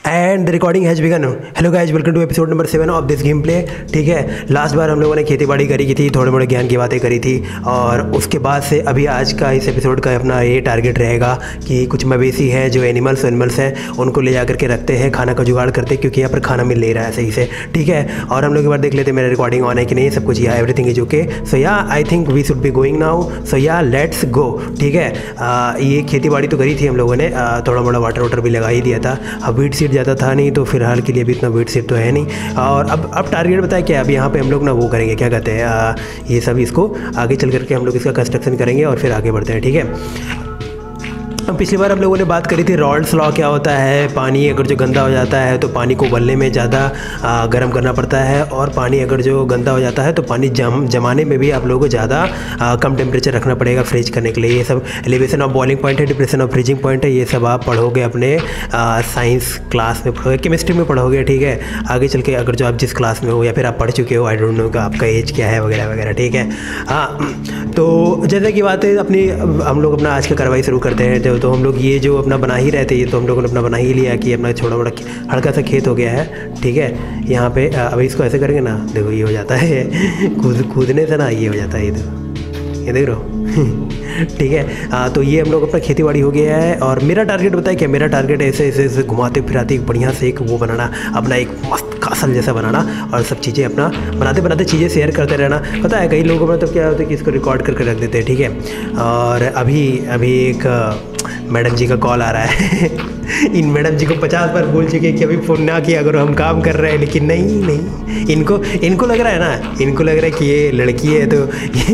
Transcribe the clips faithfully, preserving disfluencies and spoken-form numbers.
And the recording has begun. Hello guys, welcome to episode number seven of this gameplay. ठीक है, last बार हम लोगों ने खेती बाड़ी करी की थी, थोड़े मोड़े ज्ञान की बातें करी थी, और उसके बाद से अभी आज का इस एपिसोड का अपना ये टारगेट रहेगा कि कुछ मवेशी हैं जो एनिमल्स एनिमल्स हैं उनको ले जा करके रखते हैं, खाना का जुगाड़ करते हैं, क्योंकि यहाँ पर खाना मिल नहीं रहा है सही से। ठीक है, और हम लोग एक बार देख लेते हैं मेरा रिकॉर्डिंग ऑन है कि नहीं, सब कुछ या everything is okay. So yeah I think we should be going now. So yeah let's गो। ठीक है, आ, ये खेती बाड़ी तो करी थी हम लोगों ने, आ, थोड़ा मोड़ा वाटर वाटर भी लगा ही दिया था। अब वीट सीड ज़्यादा था नहीं, तो फिलहाल के लिए भी इतना वीट सीड तो है नहीं। और अब अब टारगेट बताया क्या, अब यहाँ पे हम लोग ना वो करेंगे, क्या कहते हैं, आ, ये सब इसको आगे चल करके हम लोग इसका कंस्ट्रक्शन करेंगे और फिर आगे बढ़ते हैं। ठीक है, पिछली बार हम लोगों ने बात करी थी रॉल्ड्स लॉ क्या होता है। पानी अगर जो गंदा हो जाता है तो पानी को उबलने में ज़्यादा गर्म करना पड़ता है, और पानी अगर जो गंदा हो जाता है तो पानी जम जमाने में भी आप लोगों को ज़्यादा कम टेम्परेचर रखना पड़ेगा फ्रीज करने के लिए। ये सब एलिवेशन ऑफ बॉइलिंग पॉइंट है, डिप्रेशन ऑफ फ्रीजिंग पॉइंट है, ये सब आप पढ़ोगे अपने साइंस क्लास में पढ़ोगे, केमिस्ट्री में पढ़ोगे। ठीक है, आगे चल के अगर जो आप जिस क्लास में हो या फिर आप पढ़ चुके हो, आई डोंट नो कि आपका एज क्या है वगैरह वगैरह। ठीक है, हाँ, तो जैसे कि बात है अपनी, हम लोग अपना आज का कार्रवाई शुरू करते हैं। जो तो हम लोग ये जो अपना बना ही रहते, ये तो हम लोगों ने अपना बना ही लिया कि अपना छोटा मोटा हल्का सा खेत हो गया है। ठीक है, यहाँ पे अभी इसको ऐसे करेंगे ना, देखो ये हो जाता है कूद कूदने से ना ये हो जाता है, ये देखो, ये देख रहे हो। ठीक है, आ, तो ये हम लोग अपना खेती बाड़ी हो गया है, और मेरा टारगेट बताया क्या, मेरा टारगेट ऐसे ऐसे ऐसे घुमाते फिराते बढ़िया से एक वो बनाना, अपना एक मस्त कासल जैसा बनाना, और सब चीज़ें अपना बनाते बनाते चीज़ें शेयर करते रहना। पता है कई लोगों में तो क्या होता है कि इसको रिकॉर्ड करके रख देते हैं। ठीक है, और अभी अभी एक मैडम जी का कॉल आ रहा है। इन मैडम जी को पचास बार बोल चुके कि अभी फ़ोन ना किया अगर हम काम कर रहे हैं, लेकिन नहीं नहीं इनको इनको लग रहा है ना, इनको लग रहा है कि ये लड़की है तो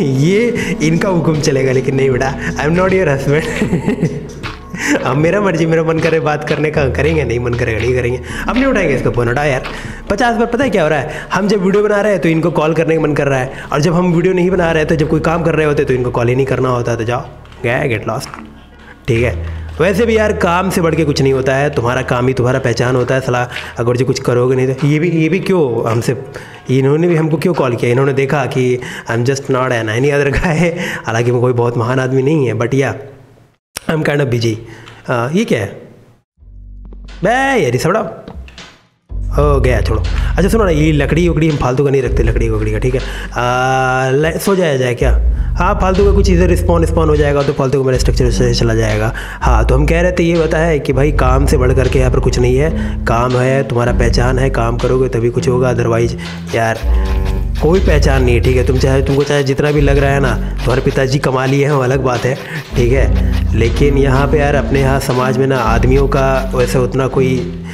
ये इनका हुक्म चलेगा, लेकिन नहीं बेटा, I am not your husband. अब मेरा मर्जी, मेरा मन करे बात करने का, करेंगे, नहीं मन करेगा नहीं करेंगे। अब नहीं उठाएंगे इसका फ़ोन, उठा यार। पचास बार पता है क्या हो रहा है, हम जब वीडियो बना रहे हैं तो इनको कॉल करने का मन कर रहा है, और जब हम वीडियो नहीं बना रहे हैं तो जब कोई काम कर रहे होते तो इनको कॉल ही नहीं करना होता। तो जाओ, गया गेट लॉस्ट। ठीक है, वैसे भी यार काम से बढ़ के कुछ नहीं होता है, तुम्हारा काम ही तुम्हारा पहचान होता है। सलाह अगर जो कुछ करोगे नहीं तो ये भी ये भी क्यों हमसे, इन्होंने भी हमको क्यों कॉल किया, इन्होंने देखा कि I am just not an any other guy. हालांकि मैं कोई बहुत महान आदमी नहीं है, but yeah I am kind of busy. ये क्या है बे यार, सबड़ा हो गया, छोड़ो। अच्छा सुनो ना, ये लकड़ी उकड़ी हम फालतू का नहीं रखते, लकड़ी उकड़ी का। ठीक है, आ, सो जाया जाए क्या, हाँ, फालतू का कुछ इधर रिस्पॉन रिस्पॉन हो जाएगा तो फालतू का मेरा स्ट्रक्चर से चला जाएगा। हाँ, तो हम कह रहे थे ये बता है कि भाई काम से बढ़ करके यहाँ पर कुछ नहीं है, काम है तुम्हारा पहचान है, काम करोगे तभी कुछ होगा, अदरवाइज यार कोई पहचान नहीं है। ठीक है, तुम चाहे तुमको चाहे जितना भी लग रहा है ना तुम्हारे पिताजी कमा लिए हैं, वो अलग बात है। ठीक है, लेकिन यहाँ पे यार अपने यहाँ समाज में ना आदमियों का वैसे उतना कोई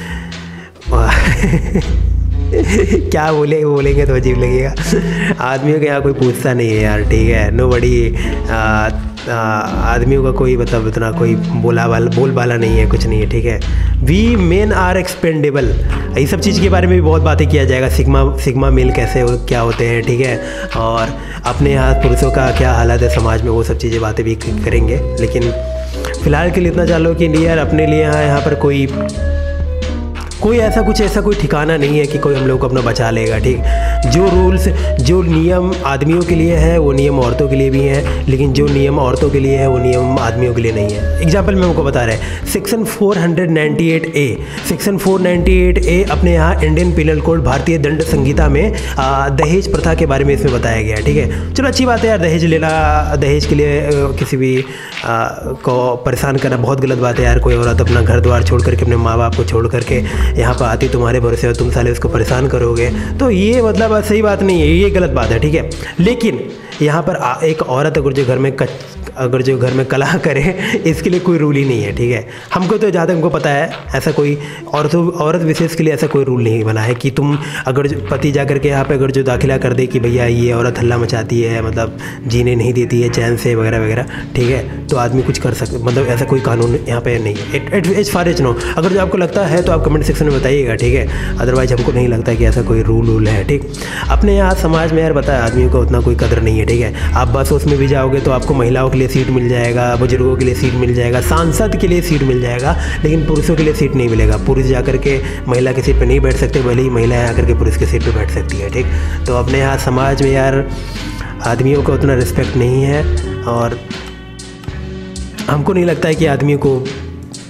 क्या बोले बोलेंगे तो अजीब लगेगा। आदमियों के यहाँ कोई पूछता नहीं है यार। ठीक है, नो बड़ी आदमियों का कोई मतलब उतना कोई बोला वाला बोल वाला नहीं है, कुछ नहीं है। ठीक है, वी मेन आर एक्सपेंडेबल, ये सब चीज़ के बारे में भी बहुत बातें किया जाएगा। सिग्मा सिग्मा मेल कैसे हो, क्या होते हैं। ठीक है, और अपने यहाँ पुरुषों का क्या हालत है समाज में, वो सब चीज़ें बातें भी करेंगे। लेकिन फ़िलहाल के लिए इतना चालो कि नहीं यार, अपने लिए यहाँ यहाँ पर कोई कोई ऐसा कुछ ऐसा कोई ठिकाना नहीं है कि कोई हम लोग को अपना बचा लेगा। ठीक, जो रूल्स जो नियम आदमियों के लिए है वो नियम औरतों के लिए भी हैं, लेकिन जो नियम औरतों के लिए है वो नियम आदमियों के लिए नहीं है। एग्जाम्पल मैं आपको बता रहे हैं, section four ninety eight A section four ninety eight A अपने यहाँ इंडियन पिनल कोड भारतीय दंड संहिता में आ, दहेज प्रथा के बारे में इसमें बताया गया है। ठीक है, चलो अच्छी बात है यार, दहेज लेना, दहेज के लिए किसी भी आ, को परेशान करना बहुत गलत बात है यार। कोई औरत अपना घर द्वार छोड़ करके, अपने माँ बाप को छोड़ करके यहाँ पर आती तुम्हारे भरोसे और तुम साले उसको परेशान करोगे, तो ये मतलब सही बात नहीं है, ये गलत बात है। ठीक है, लेकिन यहाँ पर एक औरत अगर जो घर में कच अगर जो घर में कलह करे, इसके लिए कोई रूल ही नहीं है। ठीक है, हमको तो जहाँ तक हमको पता है ऐसा कोई औरतों औरत विशेष के लिए ऐसा कोई रूल नहीं बना है कि तुम अगर पति जा कर के यहाँ पे अगर जो दाखिला कर दे कि भैया ये औरत हल्ला मचाती है, मतलब जीने नहीं देती है चैन से वगैरह वगैरह। ठीक है, तो आदमी कुछ कर सकते, मतलब ऐसा कोई कानून यहाँ पे नहीं है एज फार एज नो। अगर जो आपको लगता है तो आप कमेंट सेक्शन में बताइएगा। ठीक है, अदरवाइज हमको नहीं लगता कि ऐसा कोई रूल रूल है। ठीक, अपने यहाँ समाज में यार पता है आदमियों को उतना कोई कदर नहीं है। ठीक है, आप बस उसमें भी जाओगे तो आपको महिलाओं के लिए सीट मिल जाएगा, बुजुर्गों के लिए सीट मिल जाएगा, सांसद के लिए सीट मिल जाएगा, लेकिन पुरुषों के लिए सीट नहीं मिलेगा। पुरुष जाकर के महिला की सीट पर नहीं बैठ सकते, भले ही महिलाएं आकर के पुरुष की सीट पर बैठ सकती है। ठीक, तो अपने यहाँ समाज में यार आदमियों को उतना रिस्पेक्ट नहीं है, और हमको नहीं लगता है कि आदमी को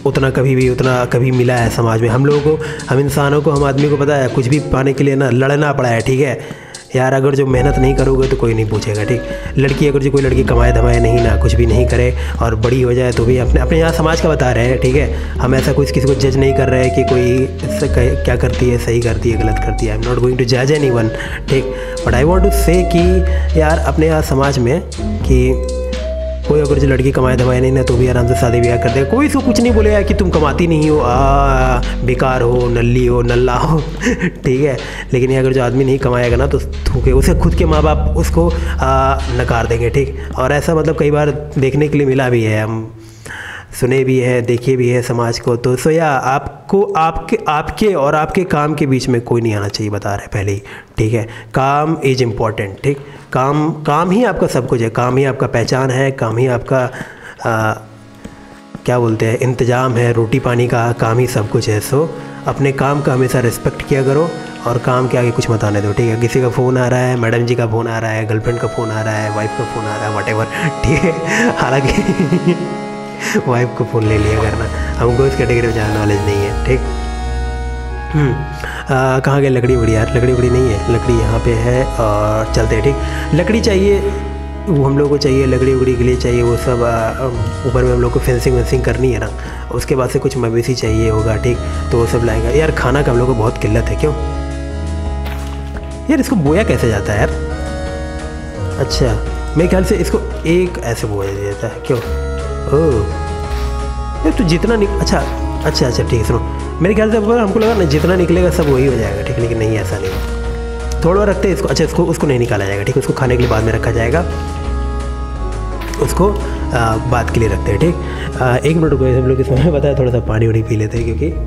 उतना कभी भी उतना कभी मिला है समाज में। हम लोगों को, हम इंसानों को, हम आदमी को पता है कुछ भी पाने के लिए ना लड़ना पड़ा है, ठीक है यार। अगर जो मेहनत नहीं करोगे तो कोई नहीं पूछेगा, ठीक। लड़की, अगर जो कोई लड़की कमाए धमाए नहीं ना, कुछ भी नहीं करे और बड़ी हो जाए तो भी अपने अपने यहाँ समाज का बता रहे हैं, ठीक है। हम ऐसा कुछ किसी को जज नहीं कर रहे हैं कि कोई क्या करती है, सही करती है, गलत करती है। I am not going to जज एनी वन, ठीक। But I want to say कि यार अपने यहाँ समाज में कि कोई अगर जो लड़की कमाए धमाए नहीं ना तो भी आराम से शादी ब्याह कर दे। कोई इसको कुछ नहीं बोलेगा कि तुम कमाती नहीं हो, आ बेकार हो, नल्ली हो, नल्ला हो ठीक है। लेकिन ये अगर जो आदमी नहीं कमाएगा ना तो थूके उसे खुद के माँ बाप उसको आ, नकार देंगे, ठीक। और ऐसा मतलब कई बार देखने के लिए मिला भी है, हम सुने भी है, देखे भी है समाज को। तो सो या आपको आपके आपके और आपके काम के बीच में कोई नहीं आना चाहिए, बता रहे पहले ही, ठीक है। काम इज इम्पॉर्टेंट, ठीक। काम काम ही आपका सब कुछ है, काम ही आपका पहचान है, काम ही आपका आ, क्या बोलते हैं, इंतज़ाम है, रोटी पानी का काम ही सब कुछ है। सो अपने काम का हमेशा रिस्पेक्ट किया करो और काम के आगे कुछ मत आने दो, ठीक है। किसी का फ़ोन आ रहा है, मैडम जी का फ़ोन आ रहा है, गर्लफ्रेंड का फ़ोन आ रहा है, वाइफ का फ़ोन आ रहा है, वॉटेवर, ठीक है। हालांकि वाइफ को फ़ोन ले लिया करना, हमको इस कैटेगरी में ज़्यादा नॉलेज नहीं है, ठीक। हम्म कहाँ गए लकड़ी उड़ी यार? लकड़ी उड़ी नहीं है, लकड़ी यहाँ पे है और चलते हैं, ठीक। लकड़ी चाहिए, वो हम लोग को चाहिए, लकड़ी उकड़ी के लिए चाहिए वो सब। ऊपर में हम लोग को फेंसिंग वेंसिंग करनी है ना, उसके बाद से कुछ मवेशी चाहिए होगा, ठीक। तो वो सब लाएगा यार। खाना का हम लोग को बहुत किल्लत है, क्यों यार? इसको बोया कैसे जाता है यार? अच्छा, मेरे ख्याल से इसको एक ऐसे बोया जाता है, क्यों? ओह यार, तो जितना निक अच्छा अच्छा अच्छा ठीक है, सुनो, मेरे ख्याल से हमको लगा ना जितना निकलेगा सब वही हो जाएगा, ठीक। लेकिन नहीं, ऐसा नहीं, थोड़ा रखते हैं इसको। अच्छा, इसको उसको नहीं निकाला जाएगा, ठीक। उसको खाने के लिए बाद में रखा जाएगा, उसको आ, बात के लिए रखते हैं, ठीक। आ, एक मिनट रुको, हम लोग इस समय बताया थोड़ा सा पानी वानी पी लेते हैं, क्योंकि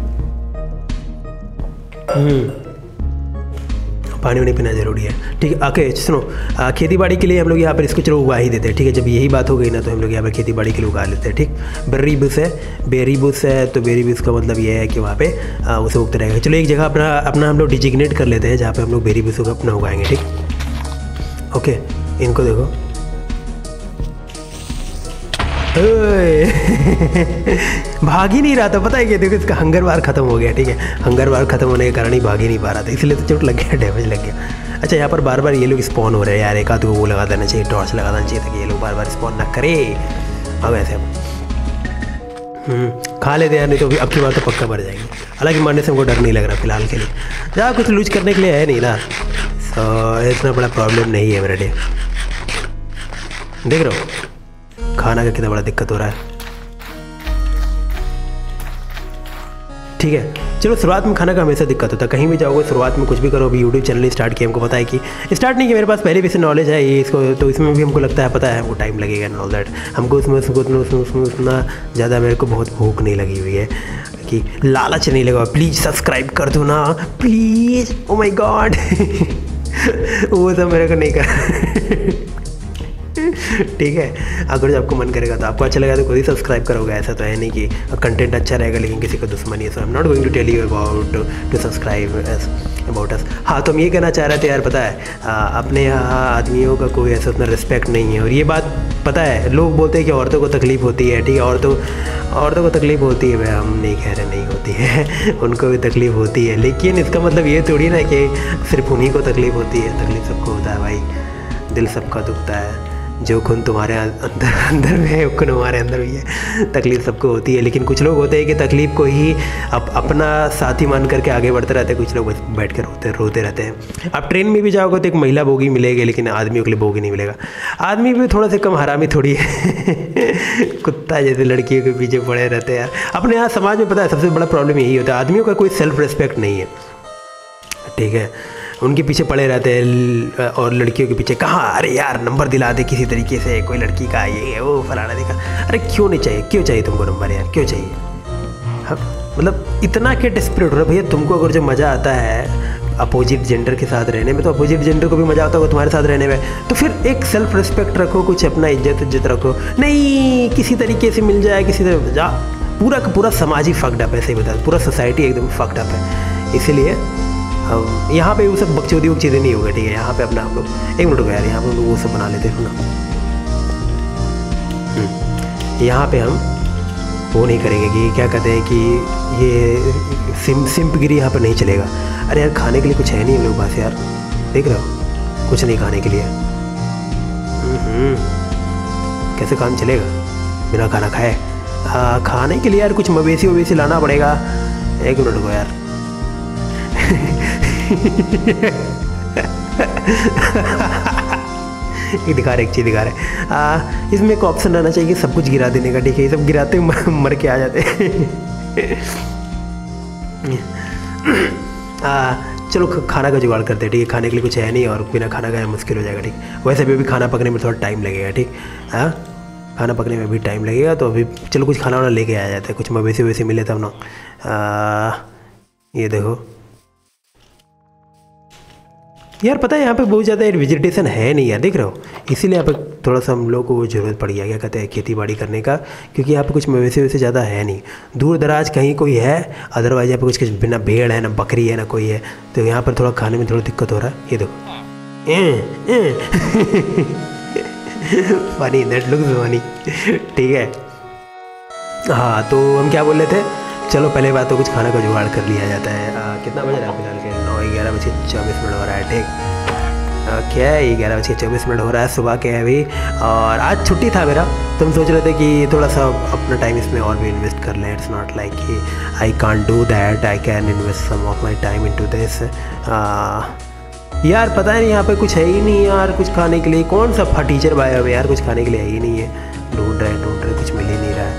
पानी वानी पीना जरूरी है, ठीक है। ओके सुनो, खेती बाड़ी के लिए हम लोग यहाँ पर इसको चलो उगा ही देते हैं, ठीक है। जब यही बात हो गई ना तो हम लोग यहाँ पर खेती बाड़ी के लिए उगा लेते हैं, ठीक। बेर्री बुश है, बेरी बुश है, तो बेरी बुश का मतलब ये है कि वहाँ पे आ, उसे उगते रहेगा। चलो एक जगह अपना अपना हम लोग डिजिग्नेट कर लेते हैं जहाँ पे हम लोग बेरी बुश अपना उगाएंगे, ठीक। ओके, इनको देखो भाग ही नहीं रहा था, पता है क्या? देखो इसका हंगर बार खत्म हो गया, ठीक है। हंगर बार खत्म होने के कारण ही भाग ही नहीं पा रहा था, इसलिए तो चोट लग गया, डैमेज लग गया। अच्छा, यहाँ पर बार बार ये लोग स्पॉन हो रहे हैं यार, एक आध वो लगा देना चाहिए, टॉर्च लगा देना चाहिए ताकि ये लोग बार बार स्पॉन ना करे। अब ऐसे हम खा लेते हैं, नहीं तो अब की बार तो पक्का मर जाएंगे। हालांकि मरने से हमको डर नहीं लग रहा फिलहाल के लिए, जहाँ कुछ लूज करने के लिए है नहीं ना, तो इतना बड़ा प्रॉब्लम नहीं है मेरे लिए। देख रहे हो खाना का कितना बड़ा दिक्कत हो रहा है, ठीक है। चलो, शुरुआत में खाना का हमेशा दिक्कत होता है, कहीं भी जाओगे शुरुआत में कुछ भी करो। अभी यूट्यूब चैनल स्टार्ट किया, हमको पता है कि स्टार्ट नहीं किया, मेरे पास पहले भी से नॉलेज है ये इसको, तो इसमें भी हमको लगता है पता है हमको टाइम लगेगा एंड ऑल दैट। हमको उसमें उसमें उसमें उसमें उतना ज़्यादा मेरे को बहुत भूख नहीं लगी हुई है कि लालच नहीं लगा। प्लीज़ सब्सक्राइब कर दो ना प्लीज़, ओ माय गॉड वो सब मेरे को नहीं कर ठीक है। अगर जो आपको मन करेगा तो आपको अच्छा लगा तो खुद ही सब्सक्राइब करोगे, ऐसा तो है नहीं कि कंटेंट अच्छा रहेगा लेकिन किसी को दुश्मनी है। So I am not going to tell you about to subscribe about us. हाँ, तो हम ये कहना चाह रहे थे यार, पता है आ, अपने यहाँ आदमियों का कोई ऐसा उतना रिस्पेक्ट नहीं है। और ये बात पता है, लोग बोलते हैं कि औरतों को तकलीफ़ होती है, ठीक है। औरतों औरतों को तकलीफ़ होती है, भाई हम नहीं कह रहे नहीं होती है उनको भी तकलीफ़ होती है, लेकिन इसका मतलब ये थोड़ी ना कि सिर्फ उन्हीं को तकलीफ़ होती है। तकलीफ़ सबको होता है भाई, दिल सबका दुखता है, जो खून तुम्हारे अंदर अंदर में है वो खून हमारे अंदर भी है। तकलीफ़ सबको होती है, लेकिन कुछ लोग होते हैं कि तकलीफ़ को ही अप, अपना साथी मान करके आगे बढ़ते रहते हैं। कुछ लोग बस बैठ कर रोते रोते रहते हैं। आप ट्रेन में भी जाओगे तो एक महिला बोगी मिलेगी, लेकिन आदमियों के लिए बोगी नहीं मिलेगा। आदमी भी थोड़ा सा कम हरामी थोड़ी है कुत्ता जैसे लड़कियों के पीछे पड़े रहते हैं यार। अपने यहाँ समाज में पता है सबसे बड़ा प्रॉब्लम यही होता है, आदमियों का कोई सेल्फ रिस्पेक्ट नहीं है, ठीक है। उनके पीछे पड़े रहते हैं और लड़कियों के पीछे कहाँ, अरे यार नंबर दिला दे किसी तरीके से, कोई लड़की का ये है वो फलाना देखा। अरे क्यों नहीं चाहिए, क्यों चाहिए तुमको नंबर यार, क्यों चाहिए? हाँ, मतलब इतना क्या डेस्परेट हो रहा है भैया? तुमको अगर जो मज़ा आता है अपोजिट जेंडर के साथ रहने में, तो अपोजिट जेंडर को भी मज़ा आता होगा तुम्हारे साथ रहने में। तो फिर एक सेल्फ रिस्पेक्ट रखो, कुछ अपना इज्जत इज्जत रखो। नहीं किसी तरीके से मिल जाए, किसी तरह जा, पूरा का पूरा समाज ही फक्ड अप है, ऐसे ही बता, पूरा सोसाइटी एकदम फक्ड अप है। इसीलिए हम यहाँ पे वो सब बकचोदी वो चीज़ें नहीं होगा, ठीक है। यहाँ पे अपना हम लोग एक मिनट हो गया यार, यहाँ पे हम लोग वो सब बना लेते हैं ना, यहाँ पे हम वो नहीं करेंगे कि क्या कहते हैं कि ये सिम सिम्पगिरी यहाँ पर नहीं चलेगा। अरे यार खाने के लिए कुछ है नहीं हम लोग पास यार, देख रहे हो कुछ नहीं खाने के लिए। कैसे काम चलेगा बिना खाना खाए? हाँ खाने के लिए यार कुछ मवेशी ववेशी लाना पड़ेगा। एक मिनट को यार ये दिखा रहे एक चीज़ दिखा रहे आ, इसमें एक ऑप्शन रहना चाहिए सब कुछ गिरा देने का। ठीक है ये सब गिराते मर, मर के आ जाते आ, चलो खाना का जुगाड़ करते हैं। ठीक है खाने के लिए कुछ है नहीं और बिना खाना खाए मुश्किल हो जाएगा। ठीक वैसे भी अभी खाना पकने में थोड़ा टाइम लगेगा। ठीक हाँ खाना पकने में भी टाइम लगेगा तो अभी चलो कुछ खाना वाना लेके आया जाता है। कुछ मवेशी वैसे मिले तब ना। ये देखो यार पता है यहाँ पे बहुत ज़्यादा वेजिटेशन है नहीं यार, देख रहे हो इसीलिए यहाँ पे थोड़ा सा हम लोग को ज़रूरत पड़ गया क्या कहते हैं खेती बाड़ी करने का, क्योंकि यहाँ पे कुछ मवेशी वैसे ज़्यादा है नहीं। दूर दराज कहीं कोई है, अदरवाइज यहाँ पे कुछ कुछ बिना भेड़ है ना बकरी है ना कोई है, तो यहाँ पर थोड़ा खाने में थोड़ा दिक्कत हो रहा है। ये देखो फनी दैट लुक्स फनी। ठीक है हाँ तो हम क्या बोल रहे थे, चलो पहले बात तो कुछ खाना का जुगाड़ कर लिया जाता है। आ, कितना बज रहा है फिलहाल के नौ ग्यारह बजे चौबीस मिनट हो रहा है। ठीक क्या है ग्यारह बजे चौबीस मिनट हो रहा है सुबह के अभी, और आज छुट्टी था मेरा तो हम सोच रहे थे कि थोड़ा सा अपना टाइम इसमें और भी इन्वेस्ट कर लें। इट्स नॉट लाइक कि I can't do that, I can invest some of my time into this. यार पता नहीं यहाँ पे कुछ है ही नहीं यार कुछ खाने के लिए। कौन सा फटीचर भाई अब यार कुछ खाने के लिए है ही नहीं है। ढूंढ रहे ढूंढ रहे कुछ मिल ही नहीं रहा है।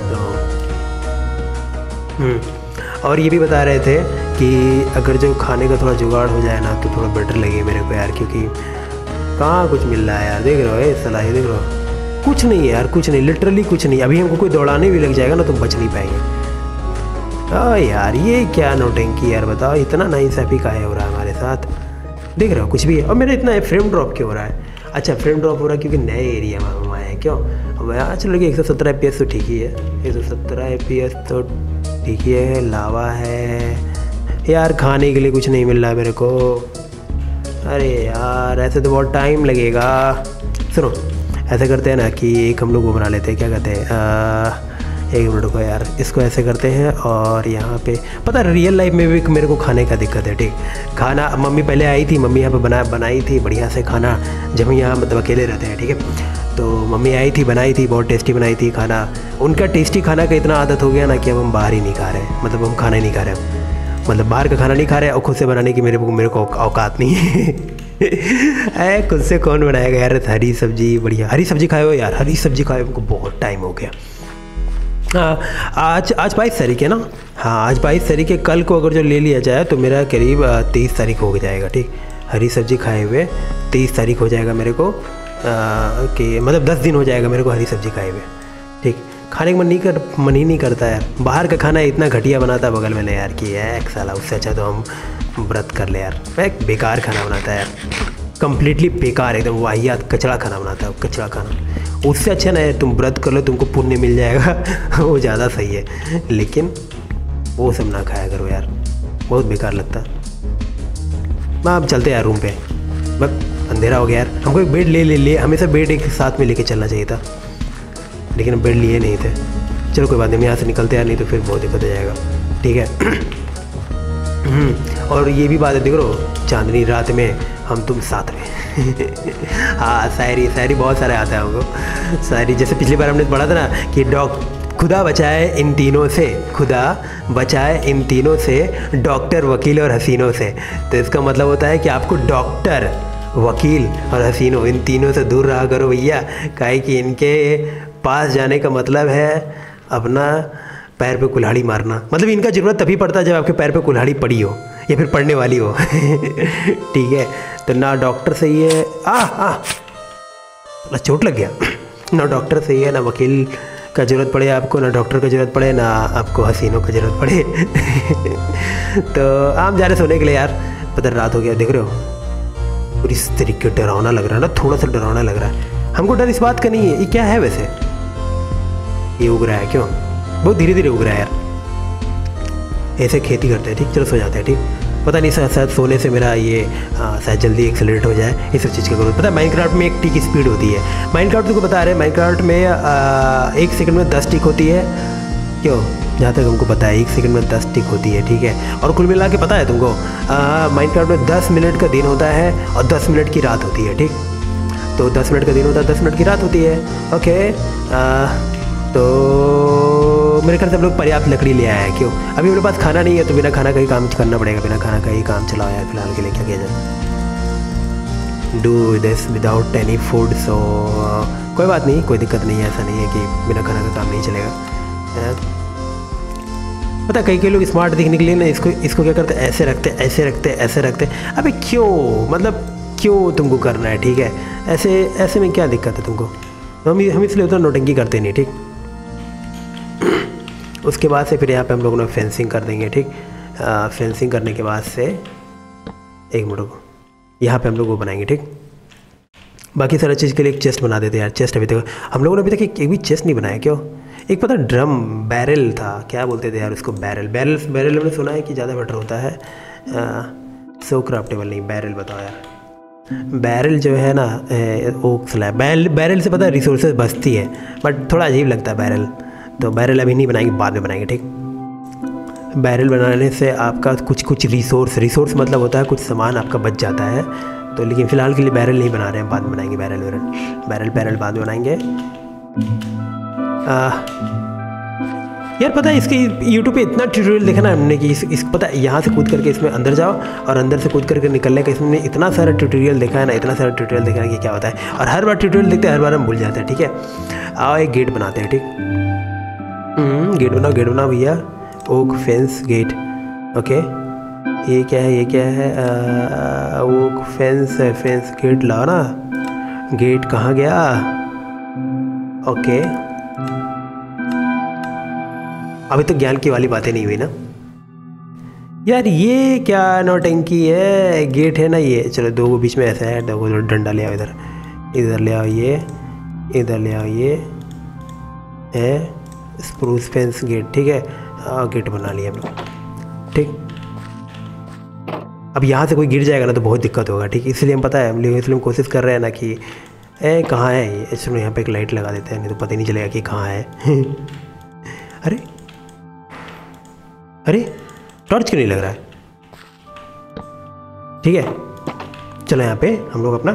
तो और ये भी बता रहे थे कि अगर जो खाने का थोड़ा जुगाड़ हो जाए ना तो थोड़ा बेटर लगे मेरे को यार, क्योंकि कहाँ कुछ मिल रहा है यार। देख रहे हो ये सलाह देख रहे हो कुछ नहीं है यार, कुछ नहीं लिटरली कुछ नहीं। अभी हमको कोई दौड़ाने भी लग जाएगा ना तो बच नहीं पाएंगे। हाँ यार ये क्या नौटंकी यार, बताओ इतना नाइंसाफ़ी काहे हो रहा है हमारे साथ। देख रहे हो कुछ भी है। और मेरा इतना फ्रेम ड्रॉप क्यों हो रहा है? अच्छा फ्रेम ड्रॉप हो रहा है क्योंकि नए एरिया में हम आए हैं क्यों। अब यहाँ चलो कि एक सौ सत्रह एफ पी एस तो ठीक ही है, एक सौ सत्रह एफ पी एस तो ठीक ही है। लावा है यार, खाने के लिए कुछ नहीं मिल रहा है मेरे को। अरे यार ऐसे तो बहुत टाइम लगेगा। सुनो ऐसे करते हैं ना कि एक हम लोग वो बना लेते हैं, क्या कहते हैं, एक मिनट को यार इसको ऐसे करते हैं। और यहाँ पे पता है रियल लाइफ में भी मेरे को खाने का दिक्कत है। ठीक खाना मम्मी पहले आई थी, मम्मी यहाँ पे बना बनाई थी बढ़िया से खाना जब हम यहाँ मतलब अकेले रहते हैं। ठीक है तो मम्मी आई थी बनाई थी बहुत टेस्टी बनाई थी खाना। उनका टेस्टी खाना का इतना आदत हो गया ना कि अब हम बाहर ही नहीं खा रहे, मतलब हम खाना ही नहीं खा रहे, मतलब बाहर का खाना नहीं खा रहे और खुद से बनाने की मेरे को मेरे को औकात नहीं है। खुद से कौन बनाएगा यार। हरी सब्जी बढ़िया, हरी सब्जी खाए हो यार, हरी सब्जी खाए हमको बहुत टाइम हो गया। हाँ आज आज बाईस तारीख है ना। हाँ आज बाईस तारीख है, कल को अगर जो ले लिया जाए तो मेरा करीब तेईस तारीख हो जाएगा। ठीक हरी सब्जी खाए हुए तेईस तारीख हो जाएगा मेरे को, कि मतलब दस दिन हो जाएगा मेरे को हरी सब्जी खाए हुए। ठीक खाने का मन नहीं कर मन ही नहीं करता यार। बाहर का खाना इतना घटिया बनाता है बगल में ले यार कि एक साला, उससे अच्छा तो हम व्रत कर ले यार। एक बेकार खाना बनाता है यार, कम्प्लीटली बेकार, एकदम वाहियात कचरा खाना बनाता है, कचरा खाना। उससे अच्छा ना है तुम व्रत कर लो, तुमको पुण्य मिल जाएगा वो ज़्यादा सही है। लेकिन वो सब ना खाया करो यार, बहुत बेकार लगता। मैं अब चलते यार रूम पे, बस अंधेरा हो गया यार। हमको एक बेड ले ले ले हमेशा बेड एक साथ में लेके चलना चाहिए था, लेकिन हम बेड लिए नहीं थे। चलो कोई बात नहीं, हम यहाँ से निकलते यार, नहीं तो फिर बहुत दिक्कत हो जाएगा। ठीक है और ये भी बात है देख लो, चांदनी रात में हम तुम साथ में हाँ शायरी शायरी बहुत सारे आता है हमको शायरी। जैसे पिछली बार हमने पढ़ा था ना कि डॉक खुदा बचाए इन तीनों से, खुदा बचाए इन तीनों से, डॉक्टर वकील और हसीनों से। तो इसका मतलब होता है कि आपको डॉक्टर वकील और हसीनों इन तीनों से दूर रहा करो भैया, काहे कि इनके पास जाने का मतलब है अपना पैर पे कुल्हाड़ी मारना। मतलब इनका ज़रूरत तभी पड़ता है जब आपके पैर पे कुल्हाड़ी पड़ी हो या फिर पड़ने वाली हो ठीक है तो ना डॉक्टर सही है, आ आ चोट लग गया ना डॉक्टर सही है, ना वकील का ज़रूरत पड़े आपको, ना डॉक्टर का ज़रूरत पड़े, ना आपको हसीनों का ज़रूरत पड़े तो आम जा रहे सोने के लिए यार। पता रात हो गया, देख रहे हो और इस तरीके डरावना लग रहा है ना, थोड़ा सा डरावना लग रहा है। हमको डर इस बात का नहीं है, ये क्या है वैसे, ये उग रहा है क्यों, बहुत धीरे धीरे उग रहा है यार। ऐसे खेती करते हैं। ठीक चलो सो जाते हैं। ठीक पता नहीं शायद शायद सोने से मेरा ये शायद जल्दी एक्सेलरेट हो जाए, इस सब चीज़ का करो। पता है माइनक्राफ्ट में एक टिक स्पीड होती है, माइनक्राफ्ट तुमको बता रहे हैं माइनक्राफ्ट में आ, एक सेकंड में दस टिक होती है क्यों, जहाँ तक हमको पता है एक सेकंड में दस टिक होती है, ठीक है। और कुल मिला के पता है तुमको, माइनक्राफ्ट में दस मिनट का दिन होता है और दस मिनट की रात होती है, ठीक। तो दस मिनट का दिन होता है, दस मिनट की रात होती है, ओके। आ, तो मेरे ख्याल से हम लोग पर्याप्त लकड़ी ले आए हैं। क्यों, अभी मेरे पास खाना नहीं है, तो बिना खाना का ही काम करना पड़ेगा, बिना खाना का ही काम चलाओ यार फिलहाल के लिए। क्या किया जाए, do this without any food, so कोई बात नहीं, कोई दिक्कत नहीं है, ऐसा नहीं है कि बिना खाना का काम नहीं चलेगा। पता है कई कई लोग स्मार्ट दिखने के लिए ना इसको इसको क्या करते हैं, ऐसे रखते ऐसे रखते ऐसे रखते। अबे क्यों, मतलब क्यों तुमको करना है, ठीक है। ऐसे ऐसे में क्या दिक्कत है तुमको, हम हम इसलिए उतना नोटंकी करते नहीं, ठीक। उसके बाद से फिर यहाँ पे हम लोग ना फेंसिंग कर देंगे, ठीक। फेंसिंग करने के बाद से एक मिनट को यहाँ पे हम लोग वो बनाएंगे, ठीक। बाकी सारा चीज़ के लिए एक चेस्ट बना देते हैं यार। चेस्ट अभी तक हम लोगों ने अभी तक एक, एक भी चेस्ट नहीं बनाया। क्यों, एक पता ड्रम बैरल था, क्या बोलते थे यार उसको, बैरल बैरल बैरल हमने सुना है कि ज़्यादा बेटर होता है। सो क्राफ्टेबल नहीं, बैरल बताओ यार। बैरल जो है ना ओक स्लैब, बैरल बैरल से पता है रिसोर्सेज बचती है, बट थोड़ा अजीब लगता है बैरल। तो बैरल अभी नहीं बनाएंगे, बाद में बनाएंगे, ठीक। बैरल बनाने से आपका कुछ कुछ रिसोर्स रिसोर्स मतलब होता है कुछ सामान आपका बच जाता है। तो लेकिन फ़िलहाल के लिए बैरल नहीं बना रहे हैं, बाद में बनाएंगे बैरल वैरल बैरल बैरल बाद में बनाएंगे। आ, यार पता है इसके यूट्यूब पे इतना ट्यूटोरियल देखा ना हमने कि इस, इस पता है यहाँ से कूद करके इसमें अंदर जाओ और अंदर से कूद करके निकलने का इसमें इतना सारा ट्यूटोरियल देखा है ना, इतना सारा ट्यूटोरियल देखा है कि क्या होता है। और हर बार ट्यूटोरियल देखते हैं, हर बार हम भूल जाते हैं, ठीक है। आओ एक गेट बनाते हैं, ठीक। गेट बनाओ, गेट बनाओ भैया, ओक फेंस गेट, ओके। ये क्या है, ये क्या है, ओक फेंस फेंस गेट लाओ ना। गेट कहाँ गया, ओके। अभी तो ज्ञान की वाली बातें नहीं हुई ना यार। ये क्या नौटंकी है, गेट है ना ये, चलो दो को बीच में ऐसा है, दो को डंडा ले आओ, इधर इधर ले आओ, ये इधर ले आओ, ये है स्प्रूस फेंस गेट, ठीक है। आ, गेट बना लिया हम लोग, ठीक। अब यहाँ से कोई गिर जाएगा ना तो बहुत दिक्कत होगा, ठीक। इसलिए हम पता है हम लोग इसलिए हम कोशिश कर रहे हैं ना कि ए कहाँ है ये, चलो यहाँ पे एक लाइट लगा देते हैं, नहीं तो पता ही नहीं चलेगा कि कहाँ है। अरे अरे टॉर्च क्यों नहीं लग रहा है, ठीक है। चलो यहाँ पे हम लोग अपना